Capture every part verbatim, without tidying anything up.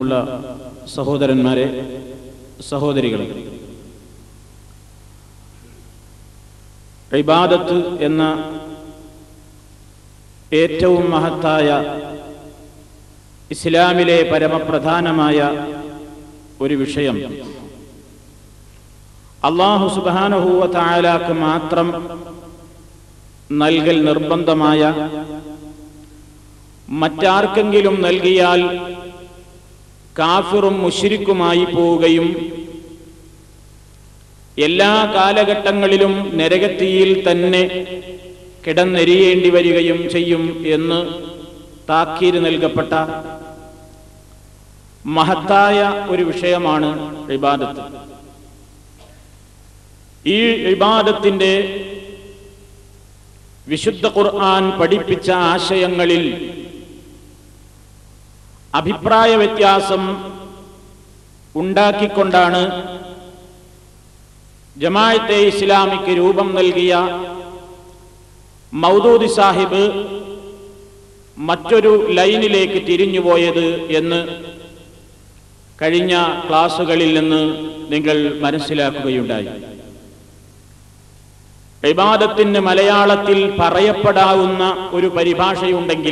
ബഹുമാനമുള്ള സഹോദരന്മാരെ, സഹോദരികളെ, ഇബാദത്ത് എന്ന ഏറ്റവും മഹത്തായ ഇസ്ലാമിലെ പരമപ്രധാനമായ ഒരു വിഷയം അല്ലാഹു സുബ്ഹാനഹു വ തആലക്ക് മാത്രം നൽകൽ നിർബന്ധമായ, മറ്റാർക്കെങ്കിലും നൽകിയാൽ കാഫിറും മുശ്രിക്കുമായി പോവുകയും എല്ലാ കാലഘട്ടങ്ങളിലും നരകത്തിയിൽ തന്നെ കിടന്നെരിയേണ്ടി വരികയും ചെയ്യും എന്ന് താക്കീത് നൽകപ്പെട്ട മഹത്തായ ഒരു വിഷയമാണ് ഇബാദത്ത്. ഈ ഇബാദത്തിന്റെ വിശുദ്ധ ഖുർആൻ പഠിപ്പിച്ച ആശയങ്ങളിൽ അഭിപ്രായ വ്യത്യാസം ഉണ്ടാക്കിക്കൊണ്ടാണ് ജമാഅത്തെ ഇസ്ലാമിക്ക് രൂപം നൽകിയ മൗദൂദി സാഹിബ് മറ്റൊരു ലൈനിലേക്ക് തിരിഞ്ഞുപോയത് എന്ന് കഴിഞ്ഞ ക്ലാസുകളിൽ നിന്ന് നിങ്ങൾ മനസ്സിലാക്കുകയുണ്ടായി. ഇബാദത്തിന് മലയാളത്തിൽ പറയപ്പെടാവുന്ന ഒരു പരിഭാഷയുണ്ടെങ്കിൽ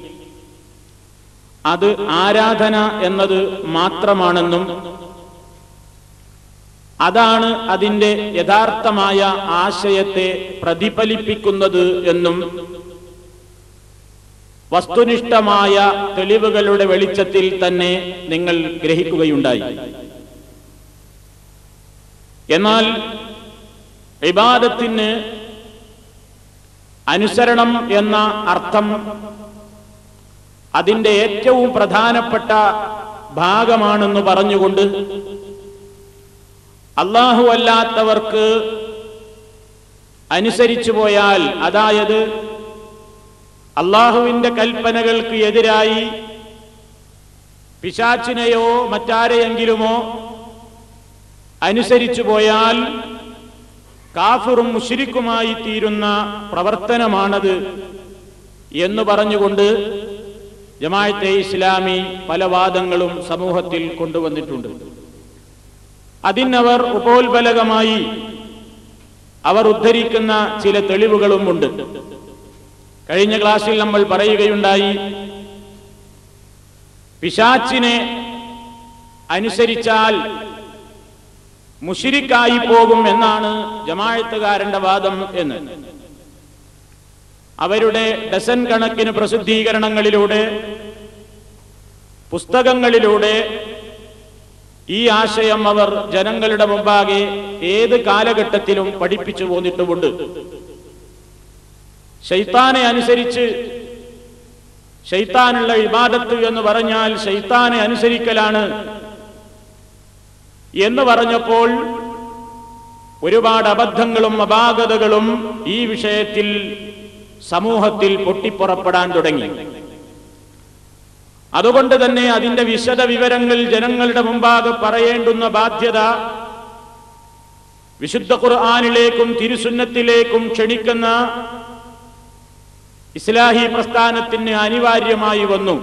അത് ആരാധന എന്നത് മാത്രമാണെന്നും അതാണ് അതിൻ്റെ യഥാർത്ഥമായ ആശയത്തെ പ്രതിഫലിപ്പിക്കുന്നത് എന്നും വസ്തുനിഷ്ഠമായ തെളിവുകളുടെ വെളിച്ചത്തിൽ തന്നെ നിങ്ങൾ ഗ്രഹിക്കുകയുണ്ടായി. എന്നാൽ ഇബാദത്തിന് അനുസരണം എന്ന അർത്ഥം അതിൻ്റെ ഏറ്റവും പ്രധാനപ്പെട്ട ഭാഗമാണെന്ന് പറഞ്ഞുകൊണ്ട് അല്ലാഹു അല്ലാത്തവർക്ക് അനുസരിച്ചു പോയാൽ, അതായത് അല്ലാഹുവിന്റെ കൽപ്പനകൾക്ക് എതിരായി പിശാചിനെയോ മറ്റാരെയെങ്കിലുമോ അനുസരിച്ചു പോയാൽ കാഫിറും മുശ്രിക്കുമായി തീരുന്ന പ്രവർത്തനമാണത് എന്ന് പറഞ്ഞുകൊണ്ട് ജമാഅത്തെ ഇസ്ലാമി പല വാദങ്ങളും സമൂഹത്തിൽ കൊണ്ടുവന്നിട്ടുണ്ട്. അതിനവർ ഉപോത്ബലകമായി അവർ ഉദ്ധരിക്കുന്ന ചില തെളിവുകളും ഉണ്ട്. കഴിഞ്ഞ ക്ലാസ്സിൽ നമ്മൾ പറയുകയുണ്ടായി, പിശാചിനെ അനുസരിച്ചാൽ മുശ്രിക്കായി പോകും എന്നാണ് ജമാഅത്തുകാരന്റെ വാദം എന്ന്. അവരുടെ ഡസൻ കണക്കിന് പ്രസിദ്ധീകരണങ്ങളിലൂടെ, പുസ്തകങ്ങളിലൂടെ ഈ ആശയം അവർ ജനങ്ങളുടെ മുമ്പാകെ ഏത് കാലഘട്ടത്തിലും പഠിപ്പിച്ചു പോന്നിട്ടുമുണ്ട്. ശൈത്താനെ അനുസരിച്ച്, ശൈത്താനുള്ള ഇബാദത്ത് എന്ന് പറഞ്ഞാൽ ശൈത്താനെ അനുസരിക്കലാണ് എന്ന് പറഞ്ഞപ്പോൾ ഒരുപാട് അബദ്ധങ്ങളും അപാകതകളും ഈ വിഷയത്തിൽ സമൂഹത്തിൽ പൊട്ടിപ്പുറപ്പെടാൻ തുടങ്ങി. അതുകൊണ്ട് തന്നെ അതിന്റെ വിശദ വിവരങ്ങൾ ജനങ്ങളുടെ മുമ്പാകെ പറയേണ്ടുന്ന ബാധ്യത വിശുദ്ധ ഖുർആനിലേക്കും തിരുസുന്നത്തിലേക്കും ക്ഷണിക്കുന്ന ഇസ്ലാഹി പ്രസ്ഥാനത്തിന് അനിവാര്യമായി വന്നു.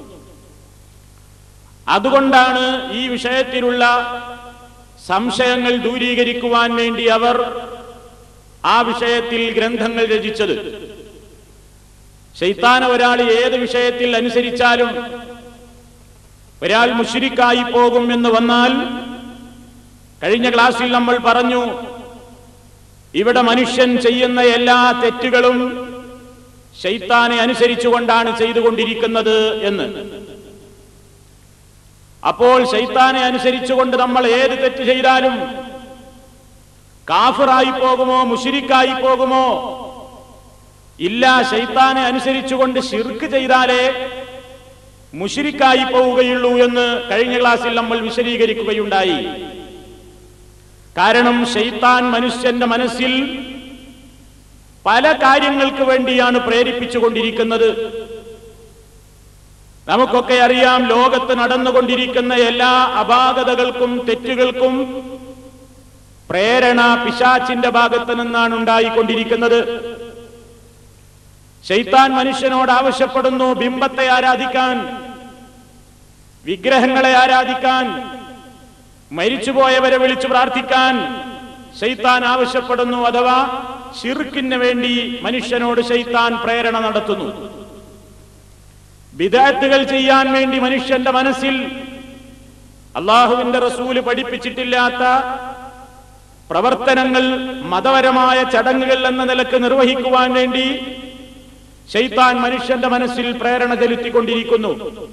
അതുകൊണ്ടാണ് ഈ വിഷയത്തിലുള്ള സംശയങ്ങൾ ദൂരീകരിക്കുവാൻ വേണ്ടി അവർ ആ വിഷയത്തിൽ ഗ്രന്ഥങ്ങൾ രചിച്ചത്. ശൈത്താനെ ഒരാൾ ഏത് വിഷയത്തിൽ അനുസരിച്ചാലും ഒരാൾ മുശ്രിക്കായി പോകും എന്ന് വന്നാൽ, കഴിഞ്ഞ ക്ലാസ്സിൽ നമ്മൾ പറഞ്ഞു, ഇവിടെ മനുഷ്യൻ ചെയ്യുന്ന എല്ലാ തെറ്റുകളും ശൈത്താനെ അനുസരിച്ചുകൊണ്ടാണ് ചെയ്തുകൊണ്ടിരിക്കുന്നത് എന്ന്. അപ്പോൾ ശൈത്താനെ അനുസരിച്ചുകൊണ്ട് നമ്മൾ ഏത് തെറ്റ് ചെയ്താലും കാഫിറായി പോകുമോ മുശ്രിക്കായി പോകുമോ? ഇല്ല, ശൈത്താനെ അനുസരിച്ചുകൊണ്ട് ശിർക്ക് ചെയ്താലേ മുശ്രിക്കായി പോവുകയുള്ളൂ എന്ന് കഴിഞ്ഞ ക്ലാസ്സിൽ നമ്മൾ വിശദീകരിക്കുകയുണ്ടായി. കാരണം ശൈത്താൻ മനുഷ്യന്റെ മനസ്സിൽ പല കാര്യങ്ങൾക്ക് വേണ്ടിയാണ് പ്രേരിപ്പിച്ചുകൊണ്ടിരിക്കുന്നത്. നമുക്കൊക്കെ അറിയാം, ലോകത്ത് നടന്നുകൊണ്ടിരിക്കുന്ന എല്ലാ അപാകതകൾക്കും തെറ്റുകൾക്കും പ്രേരണ പിശാചിന്റെ ഭാഗത്ത് നിന്നാണ് ഉണ്ടായിക്കൊണ്ടിരിക്കുന്നത്. ശൈത്താൻ മനുഷ്യനോട് ആവശ്യപ്പെടുന്നു ബിംബത്തെ ആരാധിക്കാൻ. വിഗ്രഹങ്ങളെ ആരാധിക്കാൻ, മരിച്ചുപോയവരെ വിളിച്ചു പ്രാർത്ഥിക്കാൻ ശൈത്താൻ ആവശ്യപ്പെടുന്നു. അഥവാ ശിർക്കിന് വേണ്ടി മനുഷ്യനോട് ശൈത്താൻ പ്രേരണ നടത്തുന്നു. ബിദ്അത്തുകൾ ചെയ്യാൻ വേണ്ടി മനുഷ്യന്റെ മനസ്സിൽ അല്ലാഹുവിന്റെ റസൂല് പഠിപ്പിച്ചിട്ടില്ലാത്ത പ്രവർത്തനങ്ങൾ, മതപരമായ ചടങ്ങുകൾ എന്ന നിലക്ക് നിർവഹിക്കുവാൻ വേണ്ടി ശൈത്താൻ മനുഷ്യന്റെ മനസ്സിൽ പ്രേരണ ചെലുത്തിക്കൊണ്ടിരിക്കുന്നു.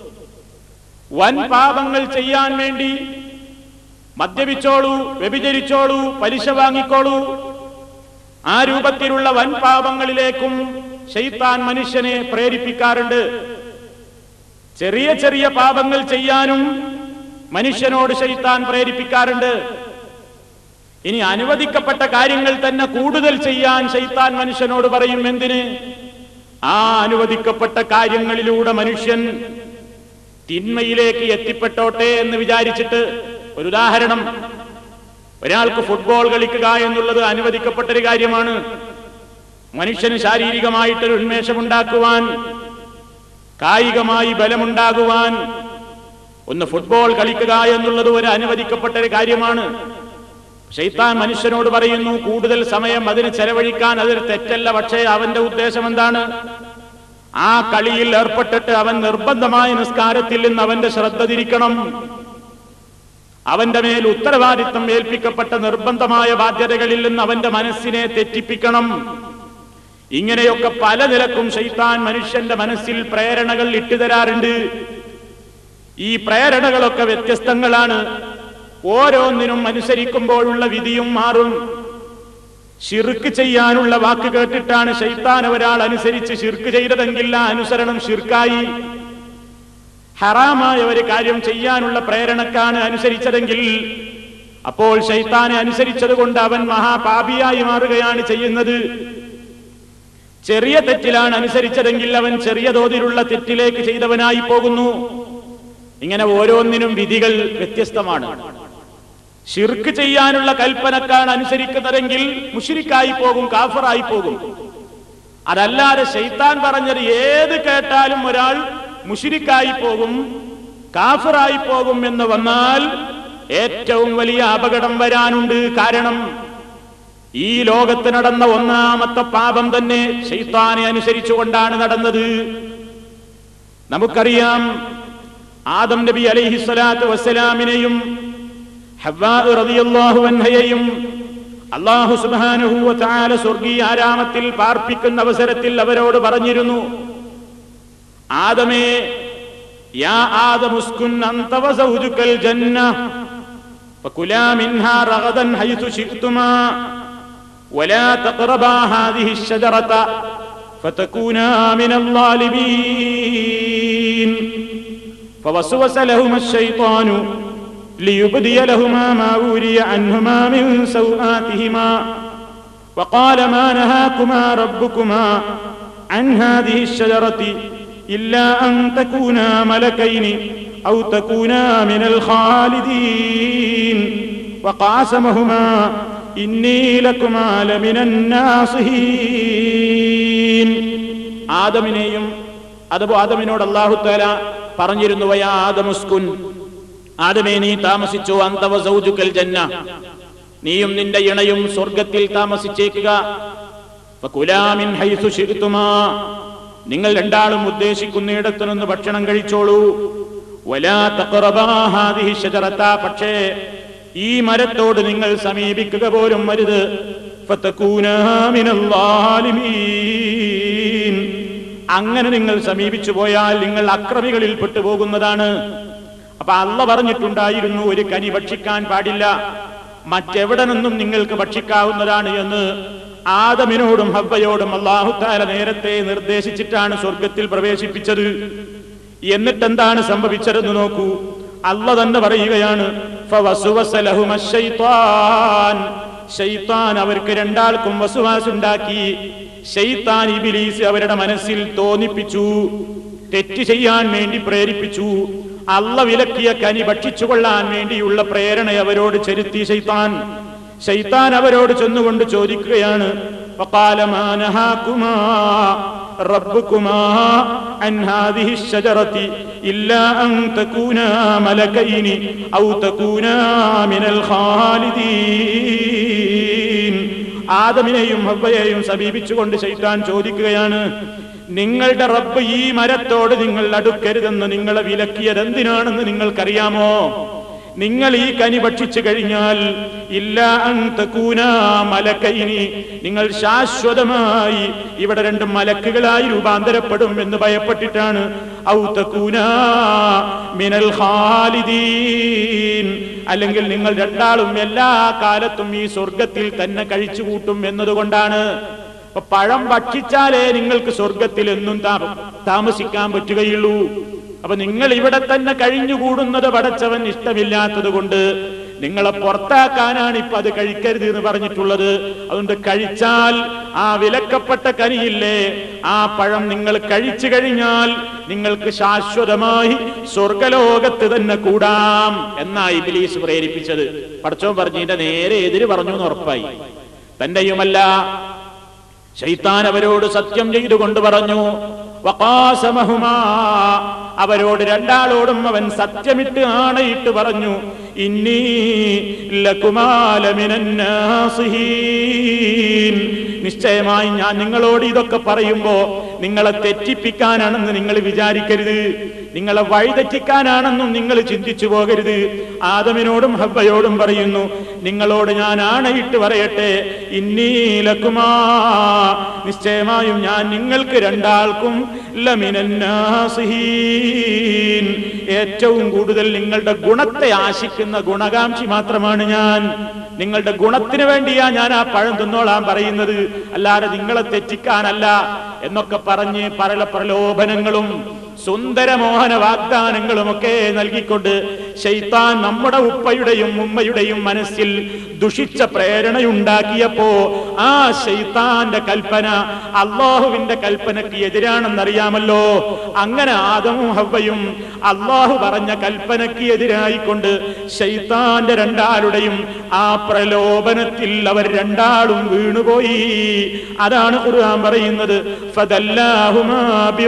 വൻ പാപങ്ങൾ ചെയ്യാൻ വേണ്ടി മദ്യപിച്ചോളൂ, വ്യഭിചരിച്ചോളൂ, പലിശ വാങ്ങിക്കോളൂ, ആ രൂപത്തിലുള്ള വൻ പാപങ്ങളിലേക്കും ശൈത്താൻ മനുഷ്യനെ പ്രേരിപ്പിക്കാറുണ്ട്. ചെറിയ ചെറിയ പാപങ്ങൾ ചെയ്യാനും മനുഷ്യനോട് ശൈത്താൻ പ്രേരിപ്പിക്കാറുണ്ട്. ഇനി അനുവദിക്കപ്പെട്ട കാര്യങ്ങൾ തന്നെ കൂടുതൽ ചെയ്യാൻ ശൈത്താൻ മനുഷ്യനോട് പറയും. എന്തിന്? ആ അനുവദിക്കപ്പെട്ട കാര്യങ്ങളിലൂടെ മനുഷ്യൻ തിന്മയിലേക്ക് എത്തിപ്പെട്ടോട്ടെ എന്ന് വിചാരിച്ചിട്ട്. ഒരു ഉദാഹരണം, ഒരാൾക്ക് ഫുട്ബോൾ കളിക്കുക എന്നുള്ളത് അനുവദിക്കപ്പെട്ടൊരു കാര്യമാണ്. മനുഷ്യന് ശാരീരികമായിട്ടൊരു ഉന്മേഷമുണ്ടാക്കുവാൻ, കായികമായി ബലമുണ്ടാകുവാൻ ഒന്ന് ഫുട്ബോൾ കളിക്കുക എന്നുള്ളത് ഒരു അനുവദിക്കപ്പെട്ടൊരു കാര്യമാണ്. ശൈത്താൻ മനുഷ്യനോട് പറയുന്നു കൂടുതൽ സമയം അതിന് ചെലവഴിക്കാൻ. അതിന് തെറ്റല്ല, പക്ഷേ അവന്റെ ഉദ്ദേശം എന്താണ്? ആ കളിയിൽ ഏർപ്പെട്ടിട്ട് അവൻ നിർബന്ധമായ നിസ്കാരത്തിൽ നിന്ന് അവന്റെ ശ്രദ്ധ തിരിക്കണം. അവന്റെ മേൽ ഉത്തരവാദിത്തം ഏൽപ്പിക്കപ്പെട്ട നിർബന്ധമായ ബാധ്യതകളിൽ നിന്ന് അവന്റെ മനസ്സിനെ തെറ്റിപ്പിക്കണം. ഇങ്ങനെയൊക്കെ പല നിലക്കും ശൈത്താൻ മനുഷ്യന്റെ മനസ്സിൽ പ്രേരണകൾ ഇട്ടുതരാറുണ്ട്. ഈ പ്രേരണകളൊക്കെ വ്യത്യസ്തങ്ങളാണ്. ഓരോന്നിനും അനുസരിക്കുമ്പോഴുള്ള വിധിയും മാറും. ശിർക്ക് ചെയ്യാനുള്ള വാക്ക് കേട്ടിട്ടാണ് ശൈത്താൻ ഒരാൾ അനുസരിച്ച് ശിർക്ക് ചെയ്തതെങ്കിൽ ആ അനുസരണം ശിർക്കായി. ഹറാമായ ഒരു കാര്യം ചെയ്യാനുള്ള പ്രേരണക്കാണ് അനുസരിച്ചതെങ്കിൽ അപ്പോൾ ശൈത്താനെ അനുസരിച്ചത് കൊണ്ട് അവൻ മഹാപാപിയായി മാറുകയാണ് ചെയ്യുന്നത്. ചെറിയ തെറ്റിലാണ് അനുസരിച്ചതെങ്കിൽ അവൻ ചെറിയ തോതിലുള്ള തെറ്റിലേക്ക് ചെയ്തവനായി പോകുന്നു. ഇങ്ങനെ ഓരോന്നിനും വിധികൾ വ്യത്യസ്തമാണ്. ശിർക്ക് ചെയ്യാനുള്ള കൽപ്പനക്കാണ് അനുസരിക്കുന്നതെങ്കിൽ മുശ്രിക്കായി പോകും, കാഫിറായി പോകും. അതല്ലാതെ ശൈത്താൻ പറഞ്ഞത് ഏത് കേട്ടാലും ഒരാൾ മുശ്രിക്കായി പോകും, കാഫിറായി പോകും എന്ന് വന്നാൽ ഏറ്റവും വലിയ അപകടം വരാനുണ്ട്. കാരണം ഈ ലോകത്ത് നടന്ന ഒന്നാമത്തെ പാപം തന്നെ ശൈത്താനെ അനുസരിച്ചുകൊണ്ടാണ് നടന്നത്. നമുക്കറിയാം, ആദം നബി അലൈഹിസ്സലാത്തു വസ്സലാമിനെയും ഹവ്വാ റളിയല്ലാഹു അൻഹയെയും അല്ലാഹു സുബ്ഹാനഹു വ തആല സ്വർഗീയ ആരാമത്തിൽ പാർപ്പിക്കുന്ന അവസരത്തിൽ അവരോട് പറഞ്ഞിരുന്നു, ആദമേ, യാ ആദം ഉസ്കുൻ അൻത വ സൗജുകൽ ജന്ന ഫകുലാ മിൻഹാ റഗദൻ ഹൈതു ശിഅ്തുമാ വലാ തഖറബാ ഹാദിഹി الشجرة فتكونا من الظالمين فوسوس لهما الشيطان ليبدي لهما ما وري عنهما من سوآتهما وقال ما نهاكما ربكما عن هذه الشجرة إلا أن تكونا ملكين أو تكونا من الخالدين وقاسمهما إني لكما لمن الناصحين. ആദമിനെയും അതോ ആദമിനോട് അല്ലാഹു തആല പറഞ്ഞിരുന്നു, വയാ ആദമുസ്കുൻ, ആദമേ നീ താമസിച്ചു, അന്ത വ സൗജുകൽ ജന്ന, നീയും നിന്റെ ഇണയും സ്വർഗ്ഗത്തിൽ താമസിച്ചേക്കുക. ഫകുലാ മിൻ ഹൈസു ശിഅ്തുമാ, നിങ്ങൾ രണ്ടാളും ഉദ്ദേശിക്കുന്നിടത്തു നിന്ന് ഭക്ഷണം കഴിച്ചോളൂ. വലാ തഖറബാ ഹാദിഹി ശജറത, പക്ഷേ ഈ മരത്തോട് നിങ്ങൾ സമീപിക്കുക പോലും അരുത്. ഫതകൂനാ മിനൽ ളാലിമീൻ, അങ്ങനെ നിങ്ങൾ സമീപിച്ചു പോയാൽ നിങ്ങൾ അക്രമികളിൽ പെട്ടുപോകുന്നതാണ്. അപ്പൊ അല്ലാഹ് പറഞ്ഞിട്ടുണ്ടായിരുന്നു ഒരു കനി ഭക്ഷിക്കാൻ പാടില്ല, മറ്റെവിടെ നിന്നും നിങ്ങൾക്ക് ഭക്ഷിക്കാവുന്നതാണ് എന്ന് ആദമിനോടും ഹവ്വയോടും അല്ലാഹു തആല നേരത്തെ നിർദ്ദേശിച്ചിട്ടാണ് സ്വർഗത്തിൽ പ്രവേശിപ്പിച്ചത്. എന്നിട്ടെന്താണ് സംഭവിച്ചതെന്ന് നോക്കൂ. അല്ലാഹ് തന്നെ പറയുകയാണ്, ഫവസ്വസ ലഹുമശ് ശൈത്താൻ, ശൈത്താൻ അവർക്ക് രണ്ടാൾക്കും വസ്വാസ് ഉണ്ടാക്കി. ശൈത്താൻ ഇബ്ലീസ് അവരുടെ മനസ്സിൽ തോന്നിപ്പിച്ചു, തെറ്റ് ചെയ്യാൻ വേണ്ടി പ്രേരിപ്പിച്ചു. അല്ലാഹ് വിലക്കിയ കനി ഭക്ഷിച്ചു കൊള്ളാൻ വേണ്ടിയുള്ള പ്രേരണ അവരോട് ചെലുത്തി ശൈത്താൻ. ശൈത്താൻ അവരോട് ചെന്നുകൊണ്ട് ചോദിക്കുകയാണ്, ഫഖാല മാ നഹാകുമാ റബ്ബുകുമാ അൻ ഹാദിഹി ശജറതി ഇല്ലാ അൻ തകൂനാ മലകൈനി ഔ തകൂനാ മിനൽ ഖാലിദീൻ. ആദമിനെയും ഹവ്വയെയും സമീപിച്ചുകൊണ്ട് ശൈത്താൻ ചോദിക്കുകയാണ്, നിങ്ങളുടെ റബ്ബ് ഈ മരത്തോട് നിങ്ങൾ അടുക്കരുതെന്ന് നിങ്ങളെ വിലക്കിയത് എന്തിനാണെന്ന് നിങ്ങൾക്കറിയാമോ? നിങ്ങൾ ഈ കനി ഭക്ഷിച്ചു കഴിഞ്ഞാൽ ഇല്ലാ അൻ തകൂനാ മലകൈനി, നിങ്ങൾ ശാശ്വതമായി ഇവിടെ രണ്ട് മലക്കുകളായി രൂപാന്തരപ്പെടും എന്ന് ഭയപ്പെട്ടിട്ടാണ്. ഔ തകൂനാ മിനൽ ഖാലിദീൻ, അല്ലെങ്കിൽ നിങ്ങൾ രണ്ടാളും എല്ലാ കാലത്തും ഈ സ്വർഗത്തിൽ തന്നെ കഴിച്ചു കൂട്ടും എന്നതുകൊണ്ടാണ്. അപ്പൊ പഴം ഭക്ഷിച്ചാലേ നിങ്ങൾക്ക് സ്വർഗത്തിൽ എന്നും താമസിക്കാൻ പറ്റുകയുള്ളൂ. അപ്പൊ നിങ്ങൾ ഇവിടെ തന്നെ കഴിഞ്ഞുകൂടുന്നത് പടച്ചവൻ ഇഷ്ടമില്ലാത്തത് കൊണ്ട് നിങ്ങളെ പുറത്താക്കാനാണ് ഇപ്പൊ അത് കഴിക്കരുത് എന്ന് പറഞ്ഞിട്ടുള്ളത്. അതുകൊണ്ട് കഴിച്ചാൽ ആ വിലക്കപ്പെട്ട കനിയില്ലേ, ആ പഴം നിങ്ങൾ കഴിച്ചു കഴിഞ്ഞാൽ നിങ്ങൾക്ക് ശാശ്വതമായി സ്വർഗലോകത്ത് തന്നെ കൂടാം എന്നാ ഇബ്ലീസ് പ്രേരിപ്പിച്ചത്. പടച്ചവൻ പറഞ്ഞു ഇതിന്റെ നേരെ എതിര് പറഞ്ഞു എന്ന് ഉറപ്പായി. തന്നെയുമല്ല, ശൈത്താൻ അവരോട് സത്യം ചെയ്തുകൊണ്ട് പറഞ്ഞു, വഖാസമഹുമാ, അവരോട് രണ്ടാളോടും അവൻ സത്യമിട്ട് ആണയിട്ട് പറഞ്ഞു, ഇന്നീ ലകുമാ ലമിനൻ നാസിഹീൻ, നിശ്ചയമായി ഞാൻ നിങ്ങളോട് ഇതൊക്കെ പറയുമ്പോ നിങ്ങളെ തെറ്റിപ്പിക്കാനാണെന്ന് നിങ്ങൾ വിചാരിക്കരുത്, നിങ്ങളെ വഴിതെറ്റിക്കാനാണെന്നും നിങ്ങൾ ചിന്തിച്ചു പോകരുത്. ആദമിനോടും ഹവ്വയോടും പറയുന്നു, നിങ്ങളോട് ഞാൻ ആണയിട്ട് പറയട്ടെ, ഇന്നീ ലകുമാ, നിശ്ചയമായും ഞാൻ നിങ്ങൾക്ക് രണ്ടാൾക്കും ലമിനൻ നാസിഹീൻ, ഏറ്റവും കൂടുതൽ നിങ്ങളുടെ ഗുണത്തെ ആശിക്കുന്ന ഗുണകാംക്ഷി മാത്രമാണ് ഞാൻ. നിങ്ങളുടെ ഗുണത്തിന് വേണ്ടിയാ ഞാൻ ആ പഴം തിന്നോളാൻ പറയുന്നത്, അല്ലാതെ നിങ്ങളെ തെറ്റിക്കാനല്ല എന്നൊക്കെ പറഞ്ഞ് പല പ്രലോഭനങ്ങളും സുന്ദരമോഹന വാഗ്ദാനങ്ങളുമൊക്കെ നൽകിക്കൊണ്ട് ശൈത്താൻ നമ്മുടെ ഉപ്പയുടെയും ഉമ്മയുടെയും മനസ്സിൽ ദുഷിച്ച പ്രേരണയുണ്ടാക്കിയപ്പോ ആ ശൈത്താന്റെ കൽപ്പന അള്ളാഹുവിന്റെ കൽപ്പനയ്ക്ക് എതിരാണെന്നറിയാമല്ലോ. അങ്ങനെ ആദമും ഹവ്വയും അള്ളാഹു പറഞ്ഞ കൽപ്പനയ്ക്ക് എതിരായിക്കൊണ്ട് ശൈത്താന്റെ രണ്ടാളുടെയും ആ പ്രലോഭനത്തിൽ അവർ രണ്ടാളും വീണുപോയി. അതാണ് ഖുർആൻ പറയുന്നത്, ഫദല്ലാഹുമാ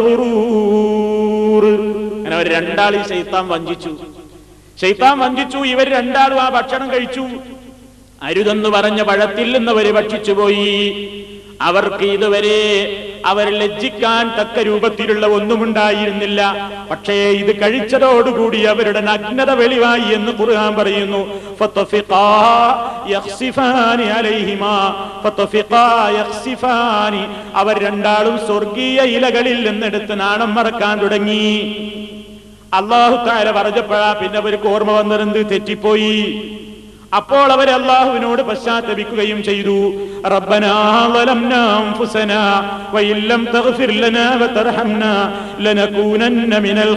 ബിഗുറൂർ. അങ്ങനെ അവർ രണ്ടാളീ ശൈത്താൻ വഞ്ചിച്ചു. ശൈത്താൻ വഞ്ചിച്ചു. ഇവർ രണ്ടാളും ആ ഭക്ഷണം കഴിച്ചു. അരുതെന്ന് പറഞ്ഞ പഴത്തിൽ നിന്ന് അവർ ഭക്ഷിച്ചുപോയി. അവർക്ക് ഇതുവരെ അവർ ലജ്ജിക്കാൻ തക്ക രൂപത്തിലുള്ള ഒന്നുമുണ്ടായിരുന്നില്ല. പക്ഷേ ഇത് കഴിച്ചതോടുകൂടി അവരുടെ നഗ്നത വെളിവായി എന്ന് ഖുർആൻ പറയുന്നു. ഫതഫിഖാ യഖ്സിഫാനി അലൈഹിമാ ഫതഫിഖാ യഖ്സിഫാനി, അവർ രണ്ടാളും സ്വർഗീയ ഇലകളിൽ നിന്നെടുത്ത് നാണം മറക്കാൻ തുടങ്ങി. അല്ലാഹു തആല പറഞ്ഞപ്പോഴാ പിന്നെ അവർക്ക് ഓർമ്മ വന്നിരുന്നത് തെറ്റിപ്പോയി. അപ്പോൾ അവർ അല്ലാഹുവിനോട് പശ്ചാത്തപിക്കുകയും ചെയ്തു. റബ്ബനാ ളലംനാ അൻഫുസനാ വഇല്ലം തഗ്ഫിർ ലനാ വതർഹംനാ ലനകൂനന്ന മിനൽ